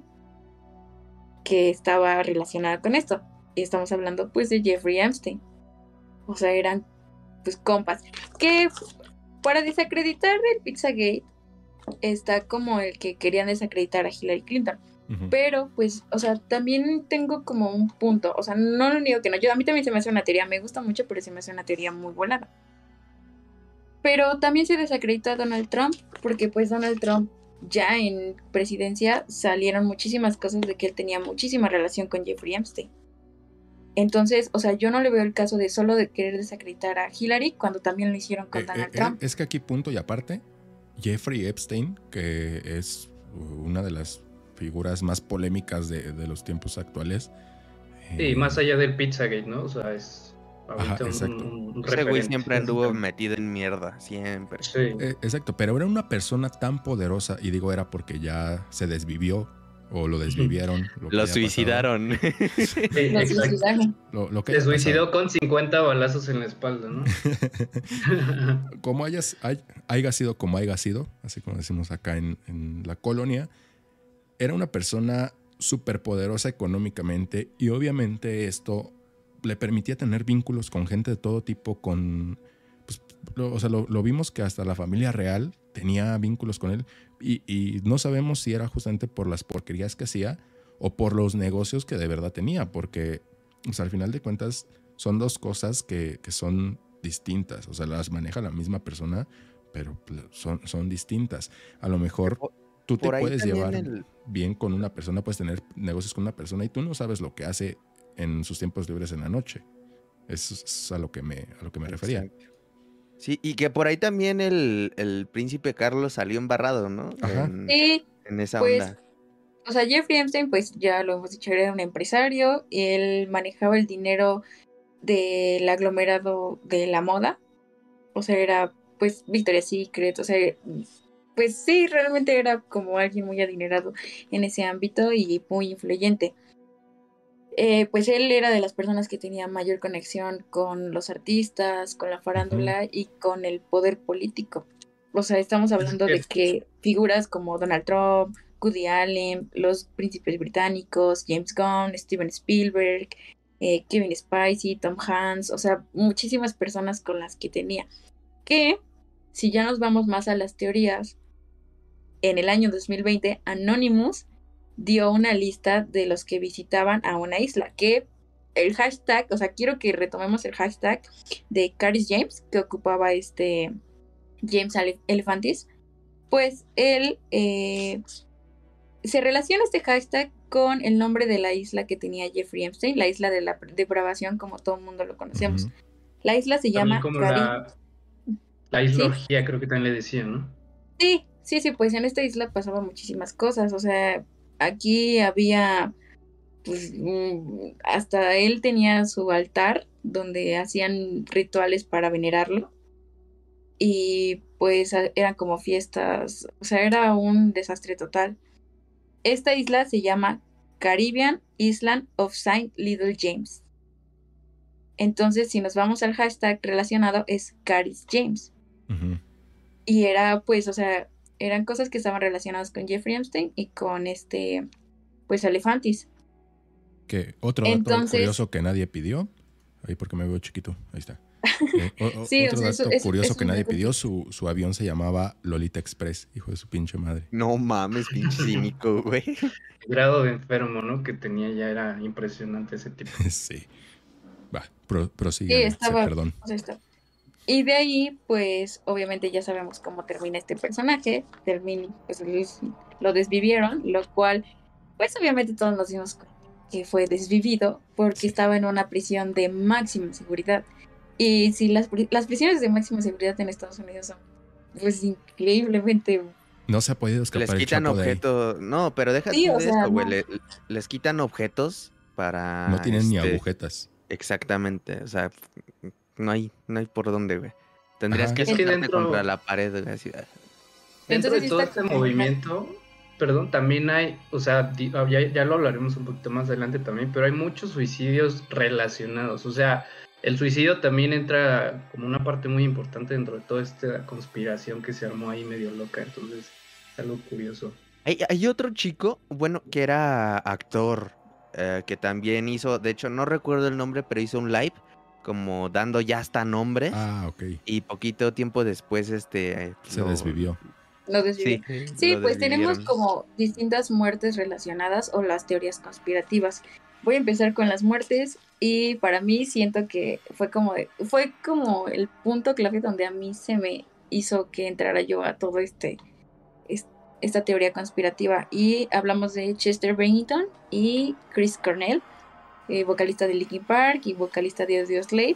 que estaba relacionada con esto. Y estamos hablando, pues, de Jeffrey Epstein. O sea, eran, pues, compas. Que para desacreditar el Pizzagate está como el que querían desacreditar a Hillary Clinton. Ujú. Pero, pues, o sea, también tengo como un punto. O sea, no lo digo que no. Yo, a mí también se me hace una teoría. Me gusta mucho, pero se me hace una teoría muy volada. Pero también se desacredita a Donald Trump, porque pues Donald Trump ya en presidencia salieron muchísimas cosas de que él tenía muchísima relación con Jeffrey Epstein. Entonces, o sea, yo no le veo el caso de solo de querer desacreditar a Hillary cuando también lo hicieron con Eh, Donald eh, Trump. Es que aquí, punto y aparte, Jeffrey Epstein, que es una de las figuras más polémicas de, de los tiempos actuales. Sí, eh, más allá del Pizzagate, ¿no? O sea, es Ajá, ahorita un, exacto. un- un ese güey referente. siempre anduvo metido en mierda, siempre. Sí. eh, exacto, pero era una persona tan poderosa, y digo era porque ya se desvivió, o lo desvivieron. Lo, que Lo haya suicidaron. Sí, Lo exacto. suicidaron. pasado, lo, lo que Se haya suicidó pasado. con cincuenta balazos en la espalda, ¿no? Como hayas, hay- haya sido como haya sido, así como decimos acá en, en la colonia, era una persona súper poderosa económicamente, y obviamente esto le permitía tener vínculos con gente de todo tipo, con, pues, lo, o sea, lo, lo vimos que hasta la familia real tenía vínculos con él, y, y no sabemos si era justamente por las porquerías que hacía o por los negocios que de verdad tenía, porque, o sea, al final de cuentas son dos cosas que, que son distintas, o sea, las maneja la misma persona, pero son, son distintas. A lo mejor Por- tú te por ahí puedes también llevar el- bien con una persona, puedes tener negocios con una persona y tú no sabes lo que hace en sus tiempos libres en la noche. Eso es a lo que me, a lo que me refería. Exacto. Sí, y que por ahí también el, el príncipe Carlos salió embarrado, ¿no? Ajá. En, Sí, en esa pues, onda. o sea, Jeffrey Epstein, pues ya lo hemos dicho, era un empresario. Él manejaba el dinero del aglomerado de la moda. O sea, era pues Victoria's Secret, o sea, pues sí, realmente era como alguien muy adinerado en ese ámbito y muy influyente. Eh, pues él era de las personas que tenía mayor conexión con los artistas, con la farándula y con el poder político. O sea, estamos hablando de Es- que figuras como Donald Trump, Woody Allen, los príncipes británicos, James Gunn, Steven Spielberg, eh, Kevin Spacey, Tom Hanks, o sea, muchísimas personas con las que tenía. Que, si ya nos vamos más a las teorías, en el año dos mil veinte, Anonymous dio una lista de los que visitaban a una isla, que el hashtag, o sea, quiero que retomemos el hashtag de Caris James, que ocupaba este James Alefantis, pues él eh, se relaciona este hashtag con el nombre de la isla que tenía Jeffrey Epstein, la isla de la depravación, como todo el mundo lo conocemos. Ujú. La isla se También llama como Cari- la, la isla ¿Sí? orgía, creo que también le decían, ¿no? Sí, sí, sí, pues en esta isla pasaban muchísimas cosas, o sea, aquí había, pues, mm, hasta él tenía su altar donde hacían rituales para venerarlo y pues a- eran como fiestas, o sea, era un desastre total. Esta isla se llama Caribbean Island of Saint Little James. Entonces, si nos vamos al hashtag relacionado es Caris James. Ujú. Y era, pues, o sea, eran cosas que estaban relacionadas con Jeffrey Epstein y con este, pues, Alefantis. Que otro dato Entonces- curioso que nadie pidió, ahí porque me veo chiquito, ahí está. Eh, o- o- Sí, o otro sea, eso- dato eso- curioso eso que es nadie algo pidió, que- su, su avión se llamaba Lolita Express, hijo de su pinche madre. No mames, pinche cínico, güey. El grado de enfermo, ¿no? Que tenía ya era impresionante ese tipo. Sí. Va, pro, prosigue, Sí, Alex, estaba, perdón. o sea, está- Y de ahí, pues, obviamente ya sabemos cómo termina este personaje. Termina, pues, lo desvivieron, lo cual, pues, obviamente todos nos dimos cuenta que fue desvivido porque Sí. estaba en una prisión de máxima seguridad. Y si las, las prisiones de máxima seguridad en Estados Unidos son, pues, increíblemente... No se ha podido escapar Les el quitan Chapo de ahí. objetos. No, pero déjate Sí, o de sea, eso, güey. no. Le- les quitan objetos para. No tienen ni este, agujetas. Exactamente. O sea, no hay, no hay por dónde, güey. Tendrías Ajá. que Es que soltarte dentro, contra la pared, güey. Así. dentro Entonces de sí todo está este como mal. movimiento, perdón, también hay, o sea, di- ah, ya, ya lo hablaremos un poquito más adelante también, pero hay muchos suicidios relacionados. O sea, el suicidio también entra como una parte muy importante dentro de toda esta conspiración que se armó ahí medio loca. Entonces, es algo curioso. Hay, hay otro chico, bueno, que era actor, eh, que también hizo, de hecho, no recuerdo el nombre, pero hizo un live como dando ya hasta nombres. Ah, ok. Y poquito tiempo después, este. Se lo- desvivió. Lo desvivieron. Sí, Sí, lo pues tenemos desvivieron. como distintas muertes relacionadas o las teorías conspirativas. Voy a empezar con las muertes y para mí siento que fue como de- fue como el punto clave donde a mí se me hizo que entrara yo a todo este es- esta teoría conspirativa y hablamos de Chester Bennington y Chris Cornell, eh, vocalista de Linkin Park y vocalista de Audioslave.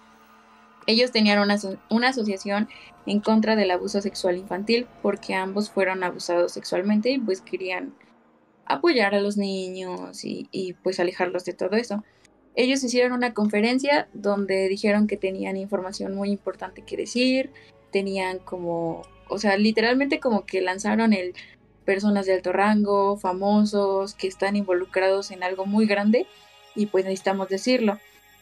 Ellos tenían una, aso- una asociación en contra del abuso sexual infantil porque ambos fueron abusados sexualmente y pues querían apoyar a los niños y, y pues alejarlos de todo eso. Ellos hicieron una conferencia donde dijeron que tenían información muy importante que decir, tenían como, o sea, literalmente como que lanzaron el personas de alto rango, famosos, que están involucrados en algo muy grande y pues necesitamos decirlo.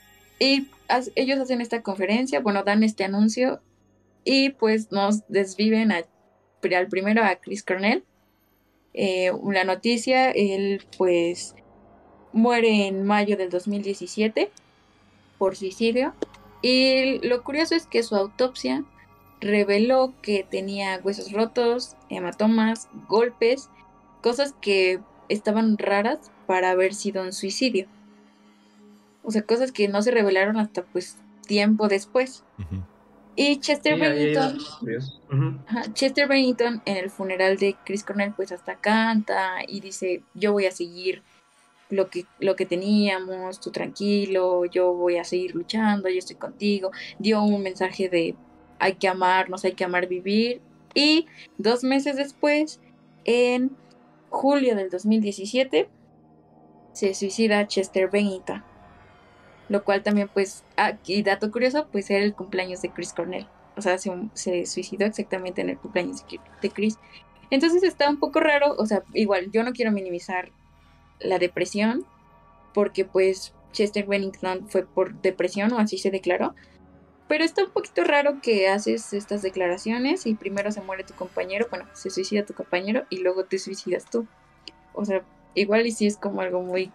Y as- ellos hacen esta conferencia, bueno, dan este anuncio y pues nos desviven a- al primero a Chris Cornell. Eh, la noticia, él pues muere en mayo del dos mil diecisiete por suicidio. Y lo curioso es que su autopsia reveló que tenía huesos rotos, hematomas, golpes, cosas que estaban raras para haber sido un suicidio. O sea, cosas que no se revelaron hasta pues tiempo después. Ujú. Y Chester Sí, ahí hay Bennington, datos curiosos. Ujú. ajá, Chester Bennington en el funeral de Chris Cornell pues hasta canta y dice, yo voy a seguir lo que, lo que teníamos, tú tranquilo, yo voy a seguir luchando, yo estoy contigo. Dio un mensaje de hay que amarnos, hay que amar vivir. Y dos meses después, en julio del dos mil diecisiete, se suicida Chester Bennington. Lo cual también, pues, ah, y dato curioso, pues era el cumpleaños de Chris Cornell. O sea, se, se suicidó exactamente en el cumpleaños de, de Chris. Entonces está un poco raro, o sea, igual, yo no quiero minimizar la depresión, porque pues Chester Bennington fue por depresión o así se declaró, pero está un poquito raro que haces estas declaraciones y primero se muere tu compañero, bueno, se suicida tu compañero y luego te suicidas tú. O sea, igual y sí es como algo muy,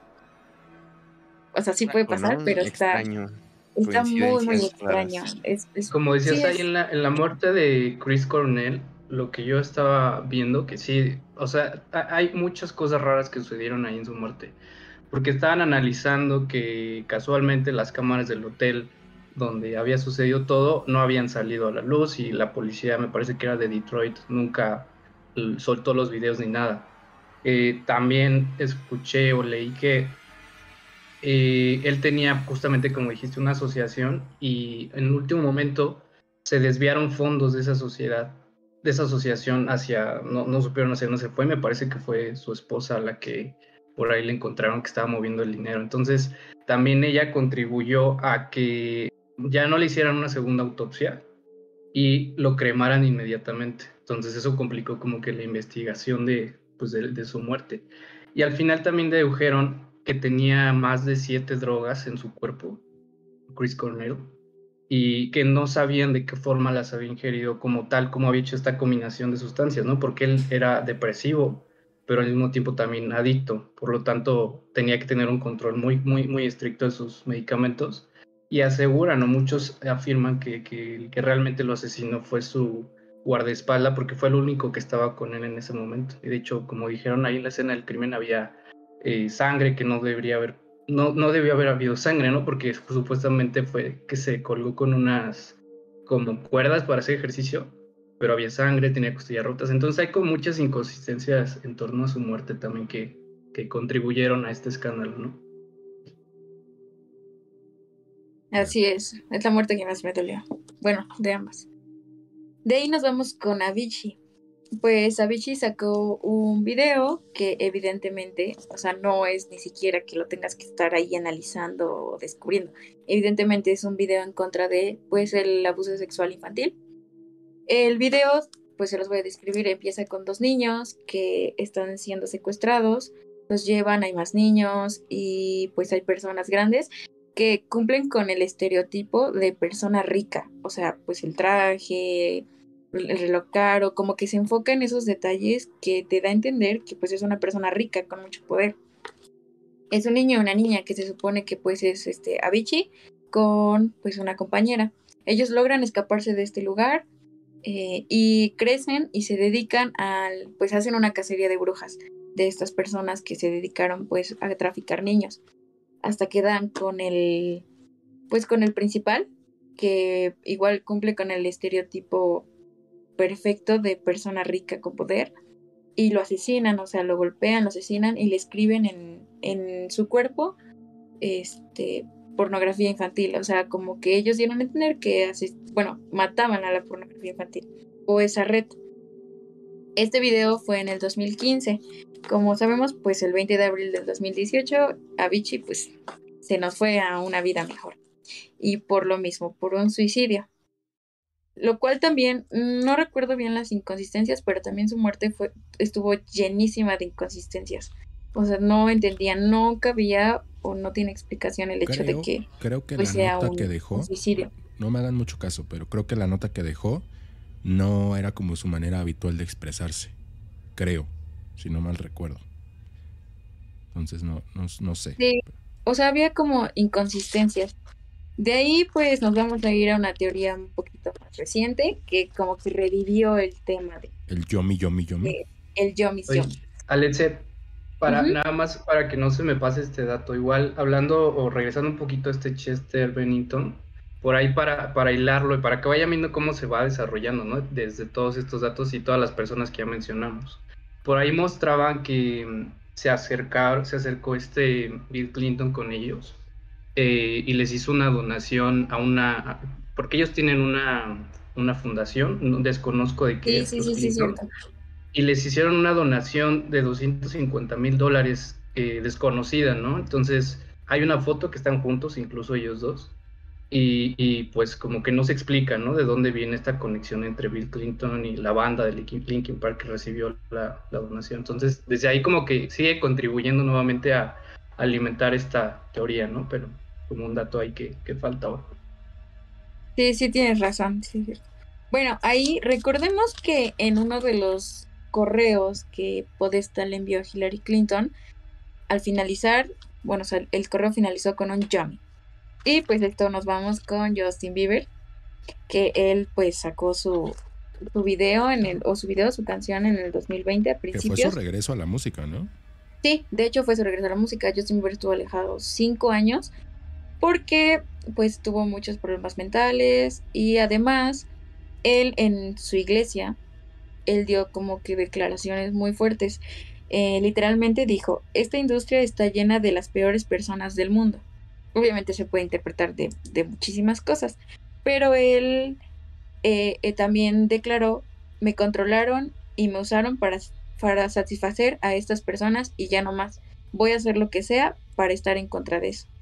o sea, sí puede pasar, ¿No? pero está, Extraño. está muy, muy Coincidencias extraño. raras. Es, es, Como decías sí, ahí es, en la, en la muerte de Chris Cornell, lo que yo estaba viendo, que sí, o sea, ha- hay muchas cosas raras que sucedieron ahí en su muerte, porque estaban analizando que casualmente las cámaras del hotel donde había sucedido todo no habían salido a la luz y la policía, me parece que era de Detroit, nunca l- soltó los videos ni nada. Eh, también escuché o leí que eh, él tenía justamente, como dijiste, una asociación y en el último momento se desviaron fondos de esa sociedad, de esa asociación hacia, no, no supieron hacia dónde se fue, me parece que fue su esposa la que por ahí le encontraron que estaba moviendo el dinero. Entonces, también ella contribuyó a que ya no le hicieran una segunda autopsia y lo cremaran inmediatamente. Entonces, eso complicó como que la investigación de, pues, de, de su muerte. Y al final también dedujeron que tenía más de siete drogas en su cuerpo, Chris Cornell, y que no sabían de qué forma las había ingerido como tal, como había hecho esta combinación de sustancias, ¿no? Porque él era depresivo, pero al mismo tiempo también adicto, por lo tanto tenía que tener un control muy, muy, muy estricto de sus medicamentos. Y aseguran, o muchos afirman que, que, que realmente lo asesinó fue su guardaespaldas, porque fue el único que estaba con él en ese momento. Y de hecho, como dijeron ahí en la escena del crimen, había eh, sangre que no debería haber, no, no debió haber habido sangre, ¿no? Porque supuestamente fue que se colgó con unas como cuerdas para hacer ejercicio, pero había sangre, tenía costillas rotas. Entonces hay como muchas inconsistencias en torno a su muerte también que, que contribuyeron a este escándalo, ¿no? Así es, es la muerte que más me dolió. Bueno, de ambas. De ahí nos vamos con Avicii. Pues Avicii sacó un video que evidentemente, o sea, no es ni siquiera que lo tengas que estar ahí analizando o descubriendo. Evidentemente es un video en contra de, pues, el abuso sexual infantil. El video, pues se los voy a describir, empieza con dos niños que están siendo secuestrados, los llevan, hay más niños y pues hay personas grandes que cumplen con el estereotipo de persona rica, o sea, pues el traje, el reloj caro, como que se enfoca en esos detalles que te da a entender que pues es una persona rica con mucho poder. Es un niño y una niña que se supone que pues es este Avicii con pues una compañera. Ellos logran escaparse de este lugar eh, y crecen y se dedican al, pues hacen una cacería de brujas de estas personas que se dedicaron pues a traficar niños. Hasta que dan con el, pues con el principal, que igual cumple con el estereotipo perfecto de persona rica con poder, y lo asesinan, o sea, lo golpean, lo asesinan y le escriben en, en su cuerpo este, pornografía infantil, o sea, como que ellos dieron a entender que, ases- bueno, mataban a la pornografía infantil, o esa red. Este video fue en el dos mil quince. Como sabemos, pues el veinte de abril del dos mil dieciocho, Avicii pues se nos fue a una vida mejor. Y por lo mismo, por un suicidio. Lo cual también, no recuerdo bien las inconsistencias, pero también su muerte fue, estuvo llenísima de inconsistencias. O sea, no entendía, no cabía o no tiene explicación el hecho Creo, de que, creo que pues, la sea nota un, que un dejó, suicidio. no me hagan mucho caso, pero creo que la nota que dejó no era como su manera habitual de expresarse. Creo, si no mal recuerdo. Entonces no, no, no sé. Sí, o sea, había como inconsistencias. De ahí, pues, nos vamos a ir a una teoría un poquito más reciente, que como que revivió el tema de, El yomi, yomi, yomi. de el yo Oye, misión. Alexet, para Ujú. nada más para que no se me pase este dato, igual hablando o regresando un poquito a este Chester Bennington, por ahí para, para hilarlo y para que vayan viendo cómo se va desarrollando, ¿no? Desde todos estos datos y todas las personas que ya mencionamos. Por ahí mostraban que mm, se acercaron, se acercó este Bill Clinton con ellos eh, y les hizo una donación a una, porque ellos tienen una, una fundación, no desconozco de qué Sí, es, sí, los sí, sí, Clinton, cierto. y les hicieron una donación de doscientos cincuenta mil dólares eh, desconocida, ¿no? Entonces hay una foto que están juntos, incluso ellos dos, y, y, pues como que no se explica, ¿no? De dónde viene esta conexión entre Bill Clinton y la banda de Linkin, Linkin Park que recibió la, la, donación. Entonces desde ahí como que sigue contribuyendo nuevamente a, a alimentar esta teoría, ¿no? Pero como un dato ahí que, que faltaba. Sí, sí, tienes razón. Sí, sí. Bueno, ahí recordemos que en uno de los correos que Podesta le envió a Hillary Clinton, al finalizar, bueno, o sea, el correo finalizó con un yummy. Y pues esto nos vamos con Justin Bieber, que él pues sacó su, su video en el, o su video, su canción en el dos mil veinte a Que fue su principios. regreso a la música, ¿no? Sí, de hecho fue su regreso a la música. Justin Bieber estuvo alejado cinco años porque pues tuvo muchos problemas mentales y además él en su iglesia, él dio como que declaraciones muy fuertes. Eh, literalmente dijo, esta industria está llena de las peores personas del mundo. Obviamente se puede interpretar de, de muchísimas cosas, pero él eh, eh, también declaró, me controlaron y me usaron para, para satisfacer a estas personas y ya no más. Voy a hacer lo que sea para estar en contra de eso.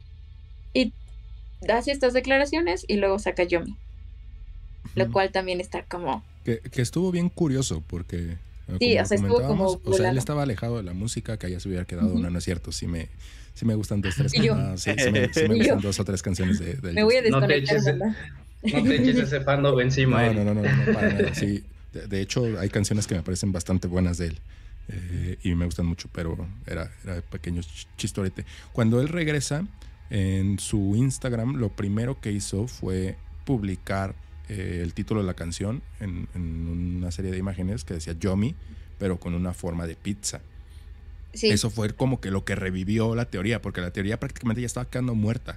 Y hace estas declaraciones y luego saca Yomi, lo Ujú. cual también está como... Que, que estuvo bien curioso porque, eh, Sí, como o sea, lo estuvo comentábamos, como o sea, él volado. estaba alejado de la música, que allá se hubiera quedado, Ujú. no, no es cierto, sí me, sí me gustan dos, tres Y yo. canciones, sí, sí me, sí me Y yo. gustan dos o tres canciones de, del Me voy a Justin. No te desconectar, eches, ¿verdad? no te eches ese fandom encima, No, Eric. no, no, no, no, para nada, sí. De, de hecho, hay canciones que me parecen bastante buenas de él eh, y me gustan mucho, pero era, era pequeño ch- chistorete. Cuando él regresa, en su Instagram, lo primero que hizo fue publicar eh, el título de la canción en, en una serie de imágenes que decía Yomi, pero con una forma de pizza. Sí. Eso fue como que lo que revivió la teoría, porque la teoría prácticamente ya estaba quedando muerta.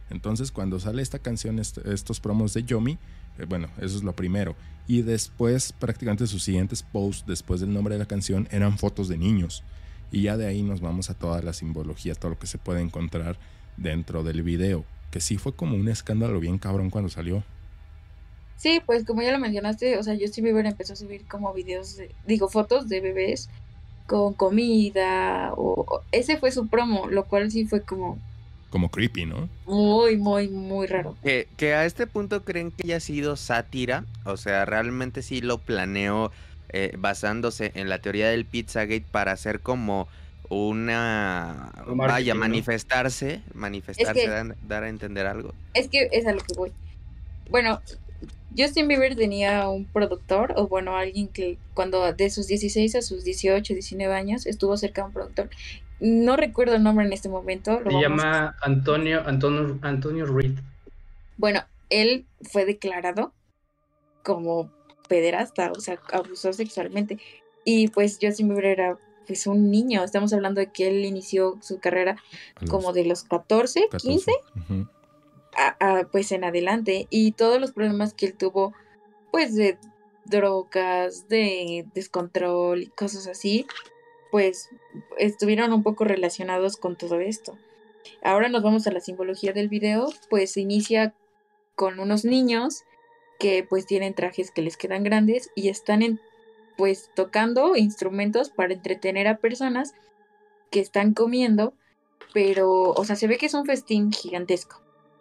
Entonces, cuando sale esta canción, est- estos promos de Yomi, eh, bueno, eso es lo primero. Y después, prácticamente sus siguientes posts, después del nombre de la canción, eran fotos de niños. Y ya de ahí nos vamos a toda la simbología, todo lo que se puede encontrar dentro del video. Que sí fue como un escándalo bien cabrón cuando salió. Sí, pues como ya lo mencionaste, o sea, Justin Bieber empezó a subir como videos, de, digo, fotos de bebés con comida, o, o- ese fue su promo, lo cual sí fue como Como creepy, ¿no? muy, muy, muy raro. Que, que a este punto creen que haya sido sátira, o sea, realmente sí lo planeó eh, basándose en la teoría del Pizzagate para hacer como una, Un vaya, marketing, ¿no? manifestarse, manifestarse, que- dar, dar a entender algo. Es que es a lo que voy. Bueno, Justin Bieber tenía un productor, o bueno, alguien que cuando de sus dieciséis a sus dieciocho, diecinueve años estuvo cerca de un productor. No recuerdo el nombre en este momento. Lo Se vamos- llama Antonio, Antonio, Antonio Reed. Bueno, él fue declarado como pederasta, o sea, abusó sexualmente. Y pues Justin Bieber era pues un niño. Estamos hablando de que él inició su carrera A los como de los catorce, quince, catorce. Ujú. a- a, pues en adelante. Y todos los problemas que él tuvo, pues de drogas, de descontrol y cosas así, pues estuvieron un poco relacionados con todo esto. Ahora nos vamos a la simbología del video, pues se inicia con unos niños que pues tienen trajes que les quedan grandes y están en, pues tocando instrumentos para entretener a personas que están comiendo, pero, o sea, se ve que es un festín gigantesco.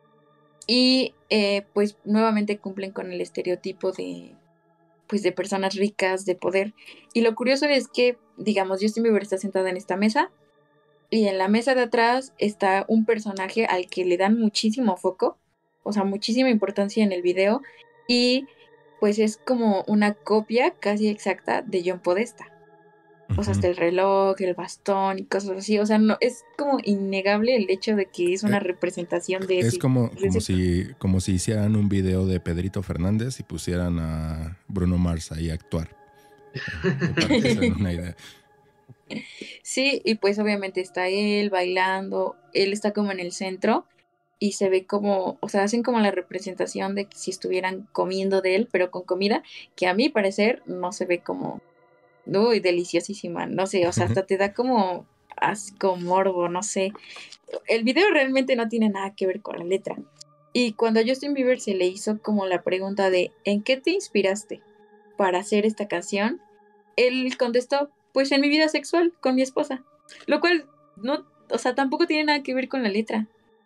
Y eh, pues nuevamente cumplen con el estereotipo de, pues de personas ricas, de poder. Y lo curioso es que, digamos, Justin Bieber está sentada en esta mesa y en la mesa de atrás está un personaje al que le dan muchísimo foco, o sea, muchísima importancia en el video, y pues es como una copia casi exacta de John Podesta. O sea, hasta el reloj, el bastón y cosas así. O sea, no, es como innegable el hecho de que es una Eh, representación de Es ese. como, de como, ese- si, como si hicieran un video de Pedrito Fernández y pusieran a Bruno Mars ahí a actuar. Eh, Para que se den una idea. Sí, y pues obviamente está él bailando, él está como en el centro y se ve como, o sea, hacen como la representación de que si estuvieran comiendo de él, pero con comida que a mi parecer no se ve como, uy, deliciosísima, no sé, o sea, hasta te da como asco, morbo, no sé. El video realmente no tiene nada que ver con la letra. Y cuando a Justin Bieber se le hizo como la pregunta de ¿en qué te inspiraste para hacer esta canción? Él contestó, pues en mi vida sexual con mi esposa. Lo cual no, o sea, tampoco tiene nada que ver con la letra.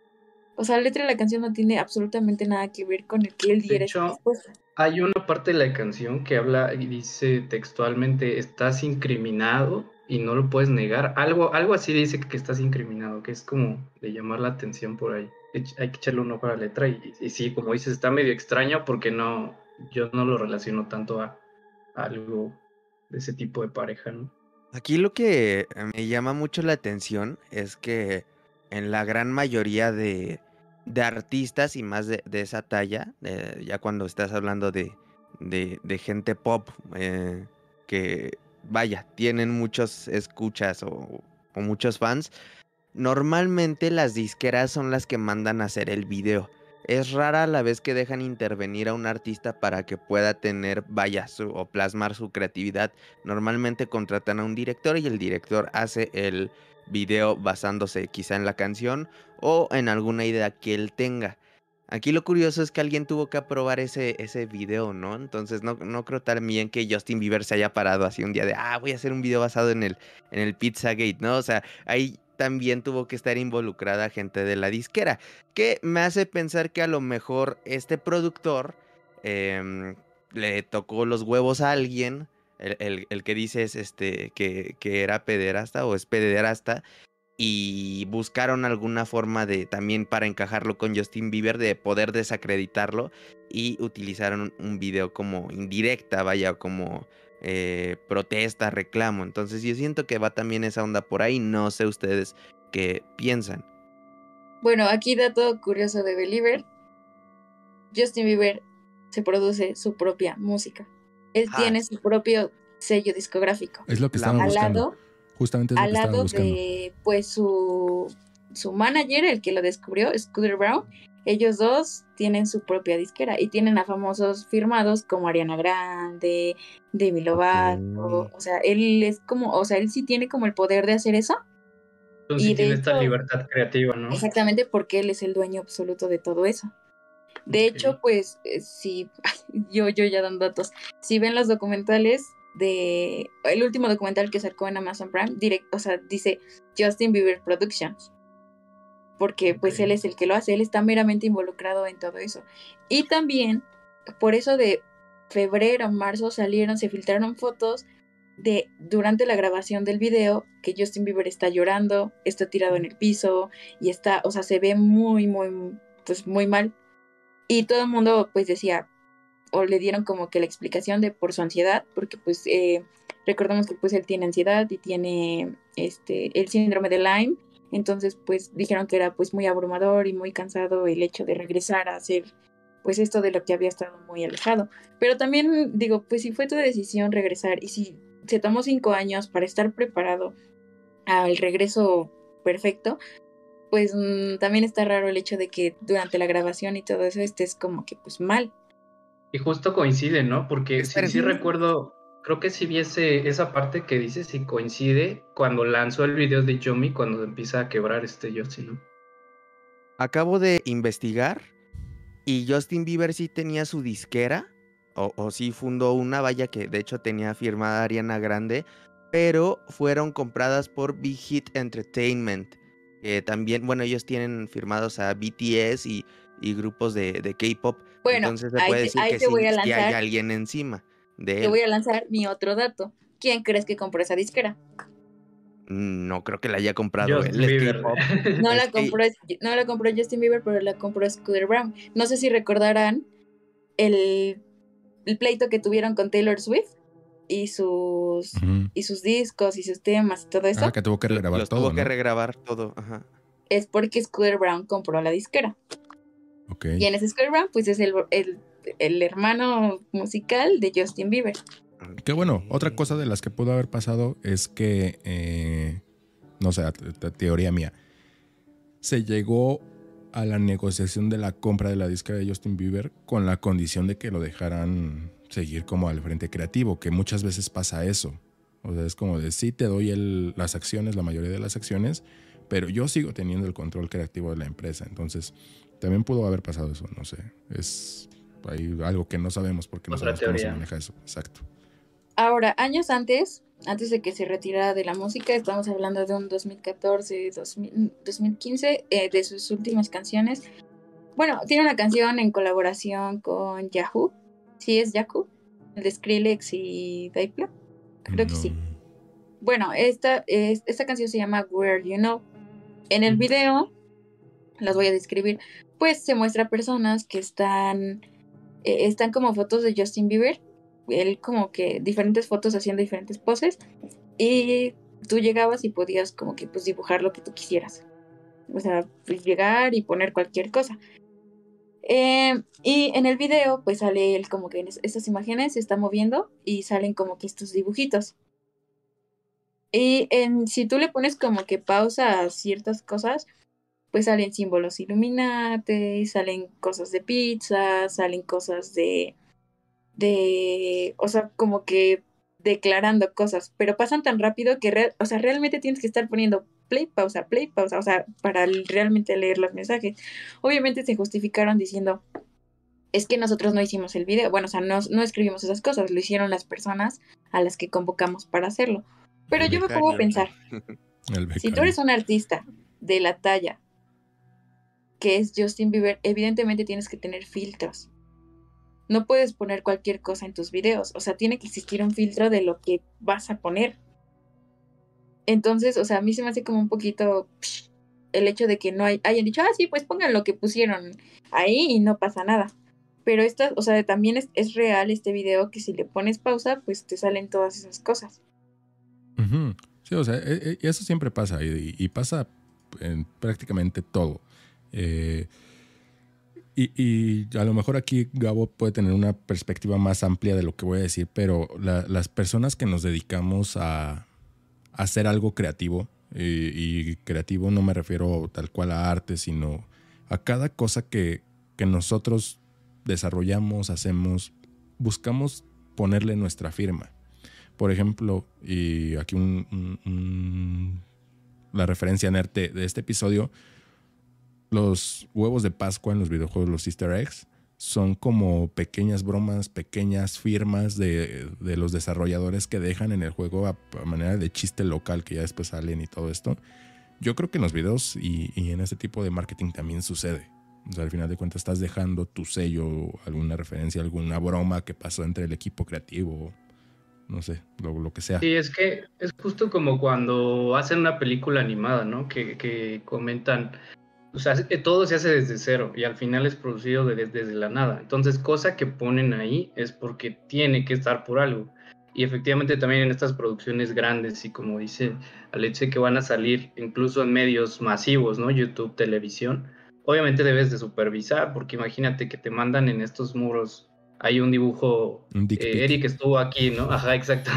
O sea, la letra de la canción no tiene absolutamente nada que ver con el que él De diera esa hecho, respuesta. hay una parte de la canción que habla y dice textualmente, estás incriminado y no lo puedes negar. Algo, algo así dice que estás incriminado, que es como de llamar la atención por ahí. Ech- Hay que echarle un ojo a la letra y, y sí, como dices, está medio extraño porque no, yo no lo relaciono tanto a, a algo de ese tipo de pareja, ¿no? Aquí lo que me llama mucho la atención es que en la gran mayoría de, de artistas y más de, de esa talla, eh, ya cuando estás hablando de, de, de gente pop, eh, que vaya, tienen muchos escuchas o, o muchos fans, normalmente las disqueras son las que mandan a hacer el video. Es rara la vez que dejan intervenir a un artista para que pueda tener, vaya, su, o plasmar su creatividad. Normalmente contratan a un director y el director hace el video basándose quizá en la canción o en alguna idea que él tenga. Aquí lo curioso es que alguien tuvo que aprobar ese, ese video, ¿no? Entonces no, no creo también que Justin Bieber se haya parado así un día de, ah, voy a hacer un video basado en el, en el Pizzagate, ¿no? O sea, ahí también tuvo que estar involucrada gente de la disquera, que me hace pensar que a lo mejor este productor em, le tocó los huevos a alguien, el, el- el que dices este, que, que era pederasta o es pederasta, y buscaron alguna forma de también para encajarlo con Justin Bieber, de poder desacreditarlo, y utilizaron un, un video como indirecta, vaya, como eh, protesta, reclamo. Entonces yo siento que va también esa onda por ahí, no sé ustedes qué piensan. Bueno, aquí dato curioso de Believer. Justin Bieber se produce su propia música. Él Ah, tiene su propio sello discográfico. Es lo que La estaba Al buscando. lado, Justamente es lo al que estaba lado buscando. de pues su su manager, el que lo descubrió, Scooter Brown, ellos dos tienen su propia disquera y tienen a famosos firmados como Ariana Grande, Demi Lovato, Ok. o sea, él es como, o sea, él sí tiene como el poder de hacer eso. Entonces Y sí de tiene esta hecho, libertad creativa, ¿no? exactamente porque él es el dueño absoluto de todo eso. De Ok. hecho, pues, eh, si yo, yo ya dando datos, si ven los documentales de, el último documental que sacó en Amazon Prime, direct, o sea, dice Justin Bieber Productions, porque pues Ok. él es el que lo hace, él está meramente involucrado en todo eso. Y también, por eso de febrero, marzo salieron, se filtraron fotos de durante la grabación del video que Justin Bieber está llorando, está tirado en el piso y está, o sea, se ve muy, muy, pues muy mal. Y todo el mundo pues decía, o le dieron como que la explicación de por su ansiedad, porque pues eh, recordemos que pues él tiene ansiedad y tiene este el síndrome de Lyme, entonces pues dijeron que era pues muy abrumador y muy cansado el hecho de regresar a hacer pues esto de lo que había estado muy alejado. Pero también digo, pues si fue tu decisión regresar y si se tomó cinco años para estar preparado al regreso perfecto, pues mmm, también está raro el hecho de que durante la grabación y todo eso estés como que pues mal. Y justo coincide, ¿no? Porque sí, Esperen. sí recuerdo, creo que sí vi ese- esa parte que dices y coincide cuando lanzó el video de Yomi, cuando empieza a quebrar este Justin, ¿no? Acabo de investigar y Justin Bieber sí tenía su disquera, o, o sí fundó una, vaya que de hecho tenía firmada Ariana Grande, pero fueron compradas por Big Hit Entertainment, que también, bueno, ellos tienen firmados a B T S y, y grupos de, de K-pop, Bueno, entonces se ahí puede te, decir ahí que te voy sí, a sí hay lanzar, alguien encima de te voy él. a lanzar mi otro dato. ¿Quién crees que compró esa disquera? No creo que la haya comprado él, Justin es Bieber. K-pop. No Es la compró, que no la compró Justin Bieber, pero la compró Scooter Brown. No sé si recordarán el, el pleito que tuvieron con Taylor Swift y sus Ujú. y sus discos y sus temas y todo eso. Ah, que tuvo que lo- regrabar los tuvo todo, que ¿no? regrabar todo, ajá. Es porque Scooter Brown compró la disquera. Ok. Y en ese Scooter Brown, pues es el, el, el hermano musical de Justin Bieber. Que bueno, otra Ok. cosa de las que pudo haber pasado es que, eh, no sé, te- te- teoría mía, se llegó a la negociación de la compra de la disquera de Justin Bieber con la condición de que lo dejaran seguir como al frente creativo, que muchas veces pasa eso. O sea, es como de sí te doy el, las acciones, la mayoría de las acciones, pero yo sigo teniendo el control creativo de la empresa. Entonces, también pudo haber pasado eso, no sé. Es hay algo que no sabemos porque no Otra sabemos cómo se teoría. maneja eso. Exacto. Ahora, años antes, antes de que se retirara de la música, estamos hablando de un dos mil catorce, dos mil, dos mil quince, eh, de sus últimas canciones. Bueno, tiene una canción en colaboración con Yahoo. ¿Sí es Yahoo? El de Skrillex y Diplo. Creo que No. sí. Bueno, esta, es, esta canción se llama Where You Know. En el video, las voy a describir, pues se muestra personas que están, eh, están como fotos de Justin Bieber, él como que diferentes fotos haciendo diferentes poses, y tú llegabas y podías como que pues dibujar lo que tú quisieras. O sea, pues llegar y poner cualquier cosa. Eh, y en el video pues sale él como que en es- estas imágenes se está moviendo y salen como que estos dibujitos. Y en, si tú le pones como que pausa a ciertas cosas, pues salen símbolos Illuminati, salen cosas de pizza, salen cosas de, de, o sea, como que declarando cosas, pero pasan tan rápido que, real, o sea, realmente tienes que estar poniendo play, pausa, play, pausa, o sea, para realmente leer los mensajes. Obviamente se justificaron diciendo, es que nosotros no hicimos el video, bueno, o sea, no, no escribimos esas cosas, lo hicieron las personas a las que convocamos para hacerlo. Pero El yo me pongo a becario. pensar, El si tú becario. eres un artista de la talla que es Justin Bieber, evidentemente tienes que tener filtros. No puedes poner cualquier cosa en tus videos, o sea, tiene que existir un filtro de lo que vas a poner. Entonces, o sea, a mí se me hace como un poquito psh, el hecho de que no hay, hayan dicho, ah, sí, pues pongan lo que pusieron ahí y no pasa nada. Pero esta, o sea, también es, es real este video que si le pones pausa, pues te salen todas esas cosas. Ujú. Sí, o sea, e- e- eso siempre pasa y, y pasa en prácticamente todo. Eh, y, y a lo mejor aquí Gabo puede tener una perspectiva más amplia de lo que voy a decir, pero la- las personas que nos dedicamos a, a hacer algo creativo, Y, y creativo no me refiero tal cual a arte, sino a cada cosa que, que nosotros desarrollamos, hacemos, buscamos ponerle nuestra firma. Por ejemplo, y aquí un, un, un, la referencia nerd de, de este episodio, los huevos de Pascua en los videojuegos, los Easter eggs, son como pequeñas bromas, pequeñas firmas de, de los desarrolladores que dejan en el juego a, a manera de chiste local que ya después salen y todo esto. Yo creo que en los videos y, y en este tipo de marketing también sucede. O sea, al final de cuentas estás dejando tu sello, alguna referencia, alguna broma que pasó entre el equipo creativo, no sé, lo, lo que sea. Sí, es que es justo como cuando hacen una película animada, ¿no? Que, que comentan... O sea, todo se hace desde cero y al final es producido de, desde la nada. Entonces, cosa que ponen ahí es porque tiene que estar por algo. Y efectivamente también en estas producciones grandes y como dice Alexe, que van a salir incluso en medios masivos, ¿no? YouTube, televisión. Obviamente debes de supervisar porque imagínate que te mandan en estos muros, hay un dibujo, Un dick eh, pic. Eric estuvo aquí, ¿no? Ajá, exacto.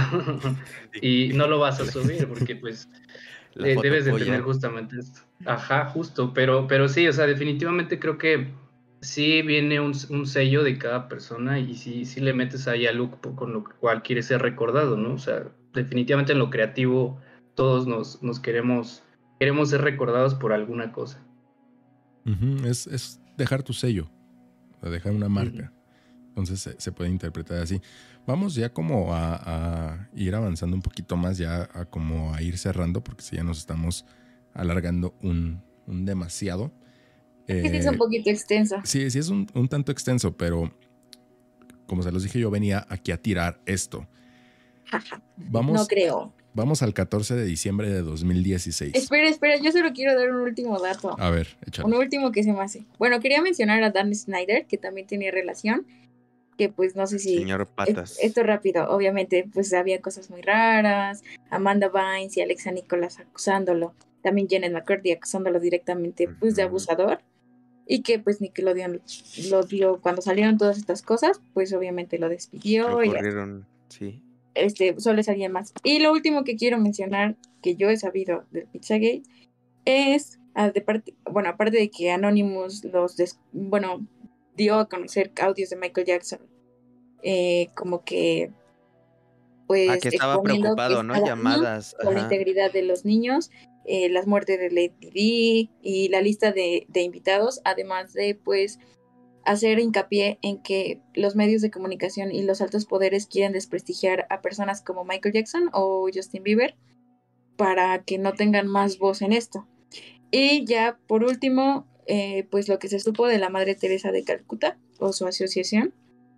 Y no lo vas a subir porque pues... Eh, debes de tener justamente esto. Ajá, justo, pero, pero sí, o sea, definitivamente creo que sí viene un, un sello de cada persona y sí, sí le metes ahí a look con lo cual quiere ser recordado, ¿no? O sea, definitivamente en lo creativo todos nos, nos queremos, queremos ser recordados por alguna cosa. Uh-huh. Es, es dejar tu sello, dejar una marca. Uh-huh. Entonces se, se puede interpretar así. Vamos ya como a, a ir avanzando un poquito más, ya a como a ir cerrando, porque si ya nos estamos alargando un, un demasiado. Eh, sí, es un poquito extenso. Sí, sí es un, un tanto extenso, pero como se los dije, yo venía aquí a tirar esto. Vamos, no creo. Vamos al catorce de diciembre de dos mil dieciséis. Espera, espera, yo solo quiero dar un último dato. A ver, échale. Un último que se me hace. Bueno, quería mencionar a Dan Snyder, que también tenía relación. Que pues no sé si... Señor Patas. Esto rápido, obviamente pues había cosas muy raras, Amanda Bynes y Alexa Nicholas acusándolo, también Janet McCurdy acusándolo directamente pues de abusador, y que pues Nickelodeon lo dio cuando salieron todas estas cosas, pues obviamente lo despidió. Lo corrieron, y sí. Este, solo es alguien más. Y lo último que quiero mencionar, que yo he sabido del Pizzagate, es, de parte, bueno, aparte de que Anonymous los, des, bueno... dio a conocer audios de Michael Jackson, eh, como que pues ah, que estaba preocupado, que ¿no? Llamadas por la integridad de los niños, eh, las muertes de Lady Di y la lista de, de invitados, además de pues hacer hincapié en que los medios de comunicación y los altos poderes quieren desprestigiar a personas como Michael Jackson o Justin Bieber para que no tengan más voz en esto. Y ya por último, Eh, pues lo que se supo de la Madre Teresa de Calcuta o su asociación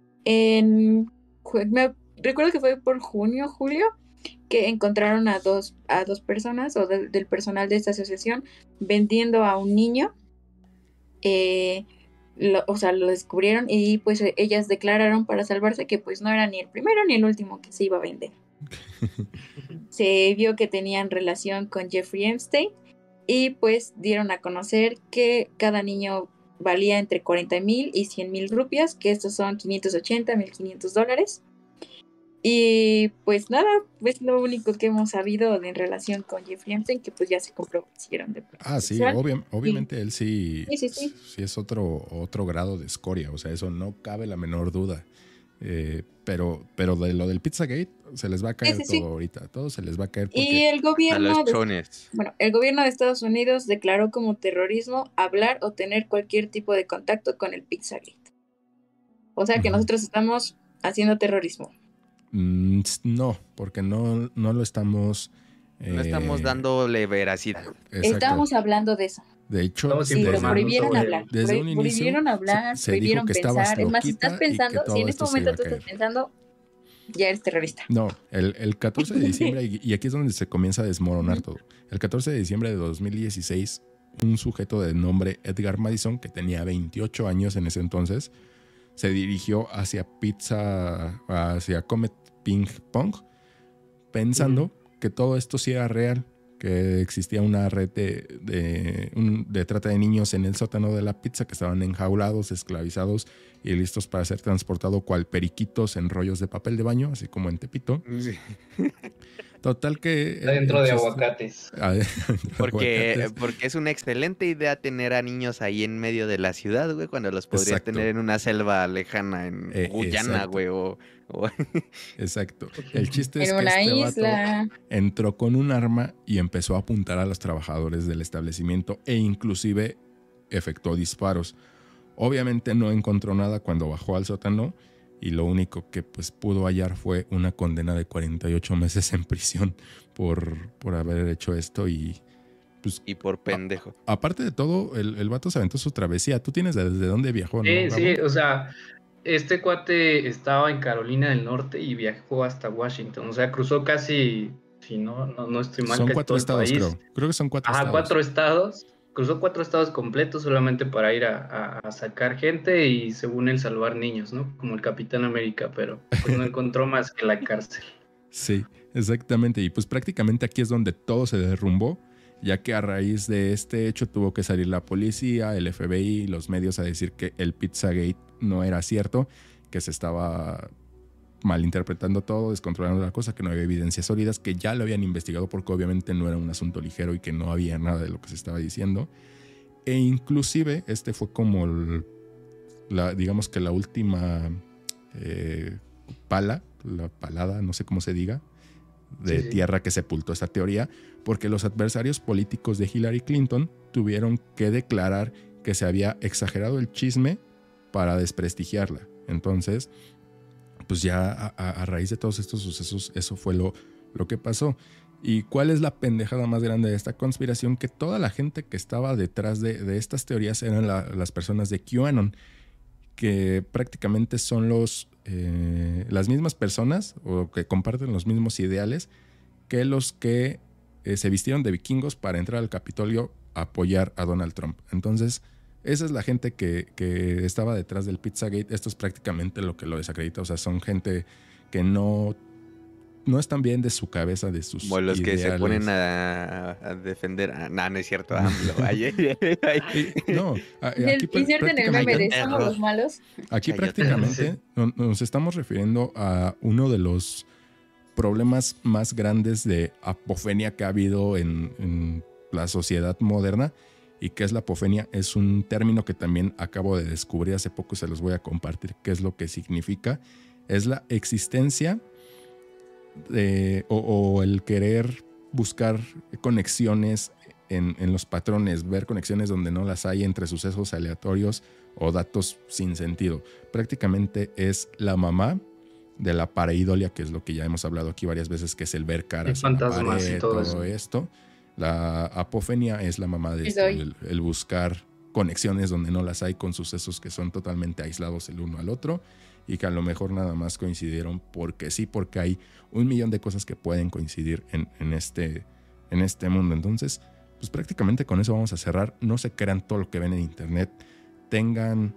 en me recuerdo que fue por junio julio que encontraron a dos a dos personas o de, del personal de esta asociación vendiendo a un niño, eh, lo, o sea lo descubrieron y pues ellas declararon para salvarse que pues no era ni el primero ni el último que se iba a vender. Se vio que tenían relación con Jeffrey Epstein. Y pues dieron a conocer que cada niño valía entre cuarenta mil y cien mil rupias, que estos son quinientos ochenta, mil quinientos dólares. Y pues nada, es lo único que hemos sabido en relación con Jeffrey Epstein, que pues ya se comprobó que hicieron de Ah, sí, obvia, obviamente sí. Él sí, sí, sí, sí. sí es otro, otro grado de escoria, o sea, eso no cabe la menor duda. Eh, pero, pero de lo del Pizzagate se les va a caer sí, sí, todo sí. ahorita, todo se les va a caer porque... Y el gobierno a los de, chones. bueno, el gobierno de Estados Unidos declaró como terrorismo hablar o tener cualquier tipo de contacto con el Pizzagate. O sea que uh-huh. nosotros estamos haciendo terrorismo. Mm, no, porque no, no lo estamos... Eh, no estamos dándole veracidad. Exacto. Estamos hablando de eso. De hecho, sí, desde, lo prohibieron hablar. Desde un inicio prohibieron hablar, se, se prohibieron dijo que pensar. Es más, si estás pensando, si en este momento tú caer. estás pensando, ya eres terrorista. No, el, el catorce de diciembre, y, y aquí es donde se comienza a desmoronar uh-huh. todo. El catorce de diciembre de dos mil dieciséis, un sujeto de nombre Edgar Madison, que tenía veintiocho años en ese entonces, se dirigió hacia Pizza, hacia Comet Ping Pong, pensando uh-huh. que todo esto sí era real, que existía una red de, de, un, de trata de niños en el sótano de la pizza que estaban enjaulados, esclavizados y listos para ser transportados cual periquitos en rollos de papel de baño, así como en Tepito. Sí. Total que... Adentro de aguacates. Adentro porque, aguacates. Porque es una excelente idea tener a niños ahí en medio de la ciudad, güey, cuando los podrías exacto. tener en una selva lejana, en eh, Guyana, güey, o... o... Exacto. El chiste es en que una este isla. vato entró con un arma y empezó a apuntar a los trabajadores del establecimiento e inclusive efectuó disparos. Obviamente no encontró nada cuando bajó al sótano y lo único que pues pudo hallar fue una condena de cuarenta y ocho meses en prisión por, por haber hecho esto y pues... Y por pendejo. A, aparte de todo, el, el vato se aventó su travesía. ¿Tú tienes desde dónde viajó? Sí, ¿no, sí, o sea, este cuate estaba en Carolina del Norte y viajó hasta Washington. O sea, cruzó casi, si no, no, no estoy mal, son casi cuatro todo el estados, país. creo. Creo que son cuatro Ajá, estados. cuatro estados. Cruzó cuatro estados completos solamente para ir a, a, a sacar gente y según él salvar niños, ¿no? Como el Capitán América, pero pues no encontró más que la cárcel. Sí, exactamente. Y pues prácticamente aquí es donde todo se derrumbó, ya que a raíz de este hecho tuvo que salir la policía, el F B I y los medios a decir que el Pizzagate no era cierto, que se estaba malinterpretando todo, descontrolando la cosa, que no había evidencias sólidas, que ya lo habían investigado porque obviamente no era un asunto ligero y que no había nada de lo que se estaba diciendo. E inclusive este fue como el, la, digamos que la última eh, pala, la palada, no sé cómo se diga, de sí, sí. tierra que sepultó esta teoría, porque los adversarios políticos de Hillary Clinton tuvieron que declarar que se había exagerado el chisme para desprestigiarla. Entonces, pues ya a, a raíz de todos estos sucesos, eso fue lo, lo que pasó. ¿Y cuál es la pendejada más grande de esta conspiración? Que toda la gente que estaba detrás de, de estas teorías eran la, las personas de QAnon, que prácticamente son los, eh, las mismas personas o que comparten los mismos ideales que los que eh, se vistieron de vikingos para entrar al Capitolio a apoyar a Donald Trump. Entonces, esa es la gente que, que estaba detrás del Pizzagate. Esto es prácticamente lo que lo desacredita. O sea, son gente que no, no están bien de su cabeza, de sus Como los ideales. Que se ponen a, a defender. A, no, no es cierto. AMLO. No, aquí en el meme de somos los malos. Aquí prácticamente nos estamos refiriendo a uno de los problemas más grandes de apofenia que ha habido en, en la sociedad moderna. ¿Y qué es la apofenia? Es un término que también acabo de descubrir hace poco, se los voy a compartir qué es lo que significa. Es la existencia de, o, o el querer buscar conexiones en, en los patrones, ver conexiones donde no las hay entre sucesos aleatorios o datos sin sentido. Prácticamente es la mamá de la pareidolia, que es lo que ya hemos hablado aquí varias veces, que es el ver caras, fantasmas pared, y todo, todo eso. esto. La apofenia es la mamá de esto, el, el buscar conexiones donde no las hay con sucesos que son totalmente aislados el uno al otro y que a lo mejor nada más coincidieron porque sí, porque hay un millón de cosas que pueden coincidir en, en, este, en este mundo. Entonces, pues prácticamente con eso vamos a cerrar. No se crean todo lo que ven en internet. Tengan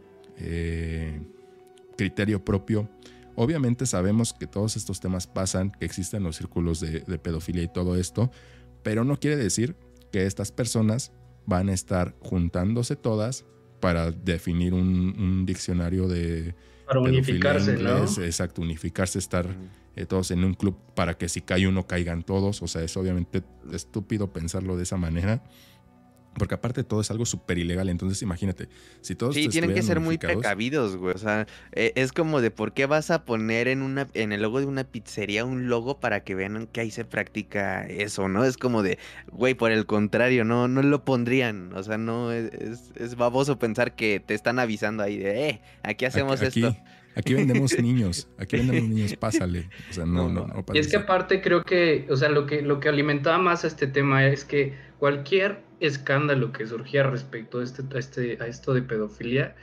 eh, criterio propio. Obviamente sabemos que todos estos temas pasan, que existen los círculos de, de pedofilia y todo esto, pero no quiere decir que estas personas van a estar juntándose todas para definir un, un diccionario de para unificarse, inglés, ¿no? Exacto, unificarse, estar eh, todos en un club para que si cae uno caigan todos. O sea, es obviamente estúpido pensarlo de esa manera. Porque aparte de todo es algo súper ilegal. Entonces imagínate, si todos sí, tienen que ser muy precavidos, güey. O sea, eh, es como de por qué vas a poner en una en el logo de una pizzería un logo para que vean que ahí se practica eso, ¿no? Es como de, güey, por el contrario, no, no lo pondrían. O sea, no, es, es, es baboso pensar que te están avisando ahí de, eh, aquí hacemos aquí, esto. Aquí, aquí vendemos niños, aquí vendemos niños, pásale. O sea, no, no, no, no Y es que aparte creo que, o sea, lo que, lo que alimentaba más a este tema es que cualquier escándalo que surgía respecto a, este, a, este, a esto de pedofilia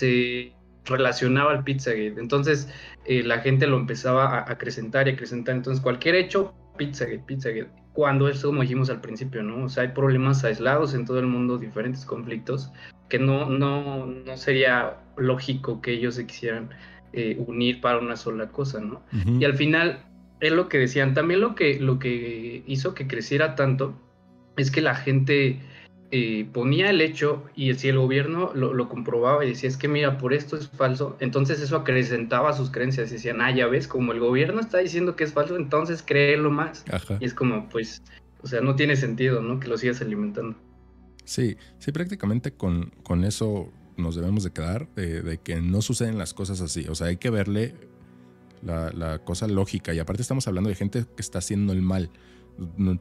se relacionaba al Pizzagate. Entonces eh, la gente lo empezaba a acrecentar y acrecentar. Entonces cualquier hecho, Pizzagate, Pizzagate. Cuando eso, como dijimos al principio, ¿no? O sea, hay problemas aislados en todo el mundo, diferentes conflictos, que no, no, no sería lógico que ellos se quisieran eh, unir para una sola cosa, ¿no? Uh-huh. Y al final, es lo que decían, también lo que, lo que hizo que creciera tanto es que la gente eh, ponía el hecho y si el gobierno lo, lo comprobaba y decía, es que mira, por esto es falso, entonces eso acrecentaba sus creencias y decían, ah, ya ves, como el gobierno está diciendo que es falso, entonces créelo más. Ajá. Y es como, pues, o sea, no tiene sentido, ¿no? Que lo sigas alimentando. Sí, sí, prácticamente con, con eso nos debemos de quedar, de, de que no suceden las cosas así. O sea, hay que verle la, la cosa lógica. Y aparte estamos hablando de gente que está haciendo el mal. No,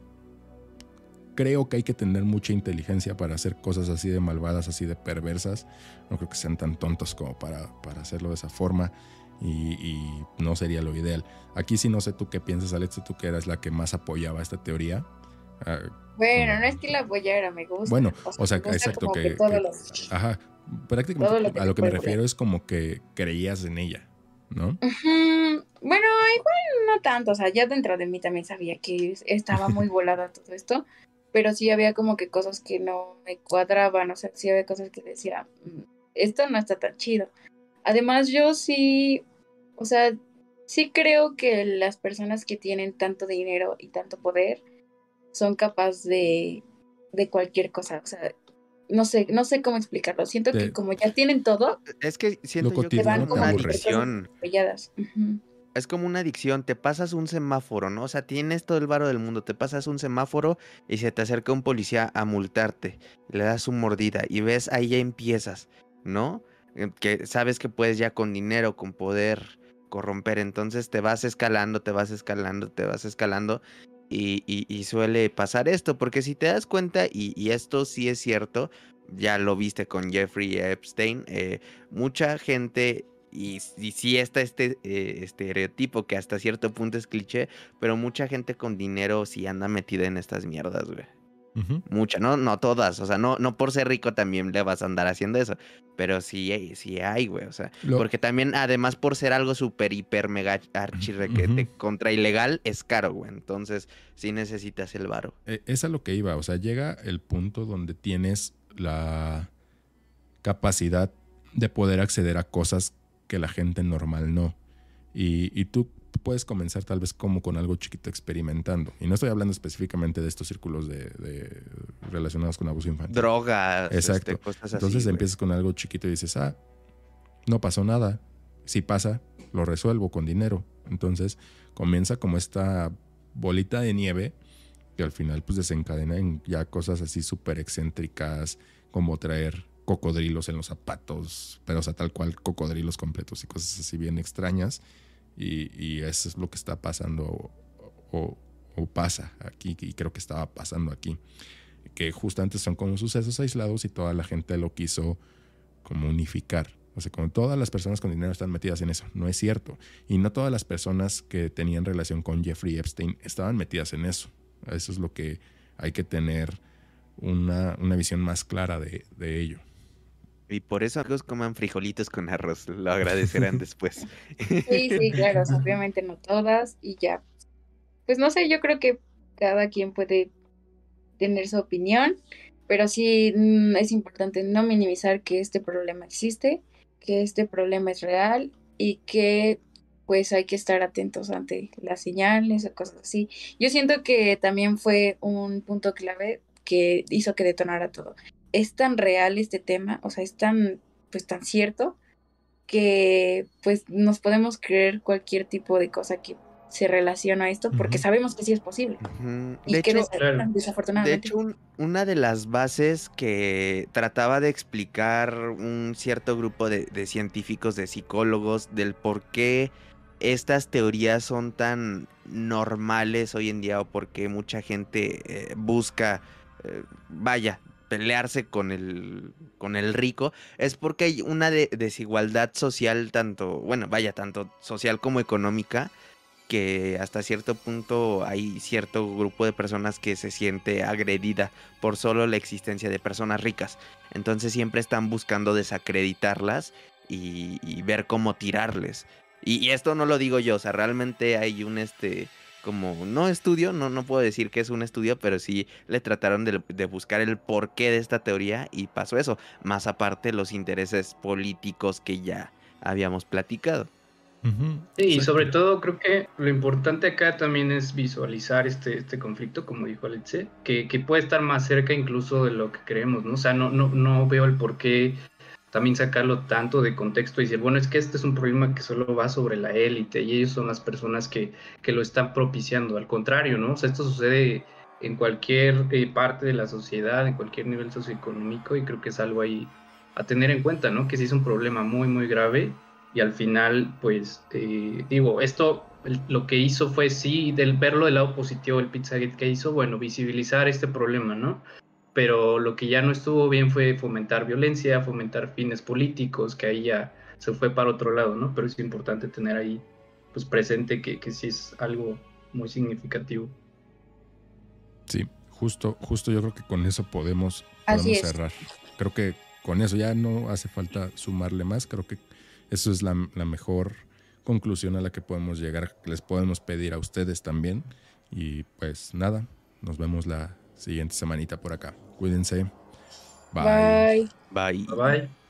creo que hay que tener mucha inteligencia para hacer cosas así de malvadas, así de perversas. No creo que sean tan tontos como para, para hacerlo de esa forma. Y, y no sería lo ideal. Aquí sí no sé tú qué piensas, Alex, tú que eras la que más apoyaba esta teoría. Uh, bueno, no es que la apoyara, me gusta. Bueno, o sea, o sea me gusta exacto, como que, que, todos que los... ajá, prácticamente lo que a lo que me refiero ver. es como que creías en ella, ¿no? Uh-huh. Bueno, igual no tanto, o sea, ya dentro de mí también sabía que estaba muy volada todo esto, pero sí había como que cosas que no me cuadraban, o sea, sí había cosas que decía, esto no está tan chido. Además, yo sí, o sea, sí creo que las personas que tienen tanto dinero y tanto poder son capaces de, de cualquier cosa, o sea, no sé, no sé cómo explicarlo. Siento Te, que como ya tienen todo, es que siento lo yo que es cotidiano como te una aburre. adicción. Uh-huh. Es como una adicción, te pasas un semáforo, ¿no? O sea, tienes todo el varo del mundo, te pasas un semáforo y se te acerca un policía a multarte, le das su mordida y ves, ahí ya empiezas, ¿no? Que sabes que puedes ya con dinero, con poder corromper, entonces te vas escalando, te vas escalando, te vas escalando y, y, y suele pasar esto, porque si te das cuenta, y, y esto sí es cierto, ya lo viste con Jeffrey Epstein, eh, mucha gente... Y, y sí está este eh, estereotipo que hasta cierto punto es cliché, pero mucha gente con dinero sí anda metida en estas mierdas, güey. Uh-huh. Mucha, no, no todas, o sea, no, no por ser rico también le vas a andar haciendo eso, pero sí, sí hay, güey, o sea, Lo... porque también además por ser algo súper, hiper, mega, archirrequete, uh-huh. contra ilegal, es caro, güey, entonces sí necesitas el varo. Eh, es a lo que iba, o sea, llega el punto donde tienes la capacidad de poder acceder a cosas que la gente normal no. Y, y tú puedes comenzar tal vez como con algo chiquito experimentando. Y no estoy hablando específicamente de estos círculos de, de relacionados con abuso infantil. Drogas. Exacto. Este, cosas Entonces así, empiezas con algo chiquito y dices, ah, no pasó nada. Si pasa, lo resuelvo con dinero. Entonces comienza como esta bolita de nieve que al final pues desencadena en ya cosas así súper excéntricas, como traer cocodrilos en los zapatos, pero o sea, tal cual cocodrilos completos y cosas así bien extrañas. Y, y eso es lo que está pasando o, o, o pasa aquí, y creo que estaba pasando aquí, que justamente son como sucesos aislados y toda la gente lo quiso como unificar. O sea, como todas las personas con dinero están metidas en eso. No es cierto. Y no todas las personas que tenían relación con Jeffrey Epstein estaban metidas en eso. Eso es lo que hay que tener una, una visión más clara de, de ello. Y por eso amigos coman frijolitos con arroz, lo agradecerán después. Sí, sí, claro, o sea, obviamente no todas y ya. Pues no sé, yo creo que cada quien puede tener su opinión, pero sí mm, es importante no minimizar que este problema existe, que este problema es real y que pues hay que estar atentos ante las señales o cosas así. Yo siento que también fue un punto clave que hizo que detonara todo. Es tan real este tema, o sea, es tan, pues tan cierto que pues nos podemos creer cualquier tipo de cosa que se relaciona a esto porque uh-huh. sabemos que sí es posible. Uh-huh. Y de que hecho, des- claro. desafortunadamente. De hecho, un, una de las bases que trataba de explicar un cierto grupo de, de científicos, de psicólogos, del por qué estas teorías son tan normales hoy en día o por qué mucha gente eh, busca, eh, vaya, pelearse con el, con el rico, es porque hay una de, desigualdad social, tanto, bueno, vaya, tanto social como económica, que hasta cierto punto hay cierto grupo de personas que se siente agredida por solo la existencia de personas ricas. Entonces siempre están buscando desacreditarlas y, y ver cómo tirarles. Y, y esto no lo digo yo, o sea, realmente hay un este... como no estudio, no, no puedo decir que es un estudio, pero sí le trataron de, de buscar el porqué de esta teoría y pasó eso, más aparte los intereses políticos que ya habíamos platicado. Uh-huh. Sí, y Exacto. sobre todo creo que lo importante acá también es visualizar este, este conflicto, como dijo Alexe, que, que puede estar más cerca incluso de lo que creemos, ¿no? O sea, no, no, no veo el por qué también sacarlo tanto de contexto y decir, bueno, es que este es un problema que solo va sobre la élite y ellos son las personas que, que lo están propiciando. Al contrario, ¿no? O sea, esto sucede en cualquier eh, parte de la sociedad, en cualquier nivel socioeconómico, y creo que es algo ahí a tener en cuenta, ¿no? Que sí es un problema muy, muy grave. Y al final, pues, eh, digo, esto el, lo que hizo fue, sí, del verlo del lado positivo, el Pizzagate que hizo, bueno, visibilizar este problema, ¿no? Pero lo que ya no estuvo bien fue fomentar violencia, fomentar fines políticos, que ahí ya se fue para otro lado, ¿no? Pero es importante tener ahí, pues, presente que, que sí es algo muy significativo. Sí, justo, justo yo creo que con eso podemos, Así podemos es. cerrar. Creo que con eso ya no hace falta sumarle más. Creo que eso es la, la mejor conclusión a la que podemos llegar. Les podemos pedir a ustedes también. Y pues nada, nos vemos la siguiente semanita por acá. Cuídense. Bye. Bye. Bye. Bye bye.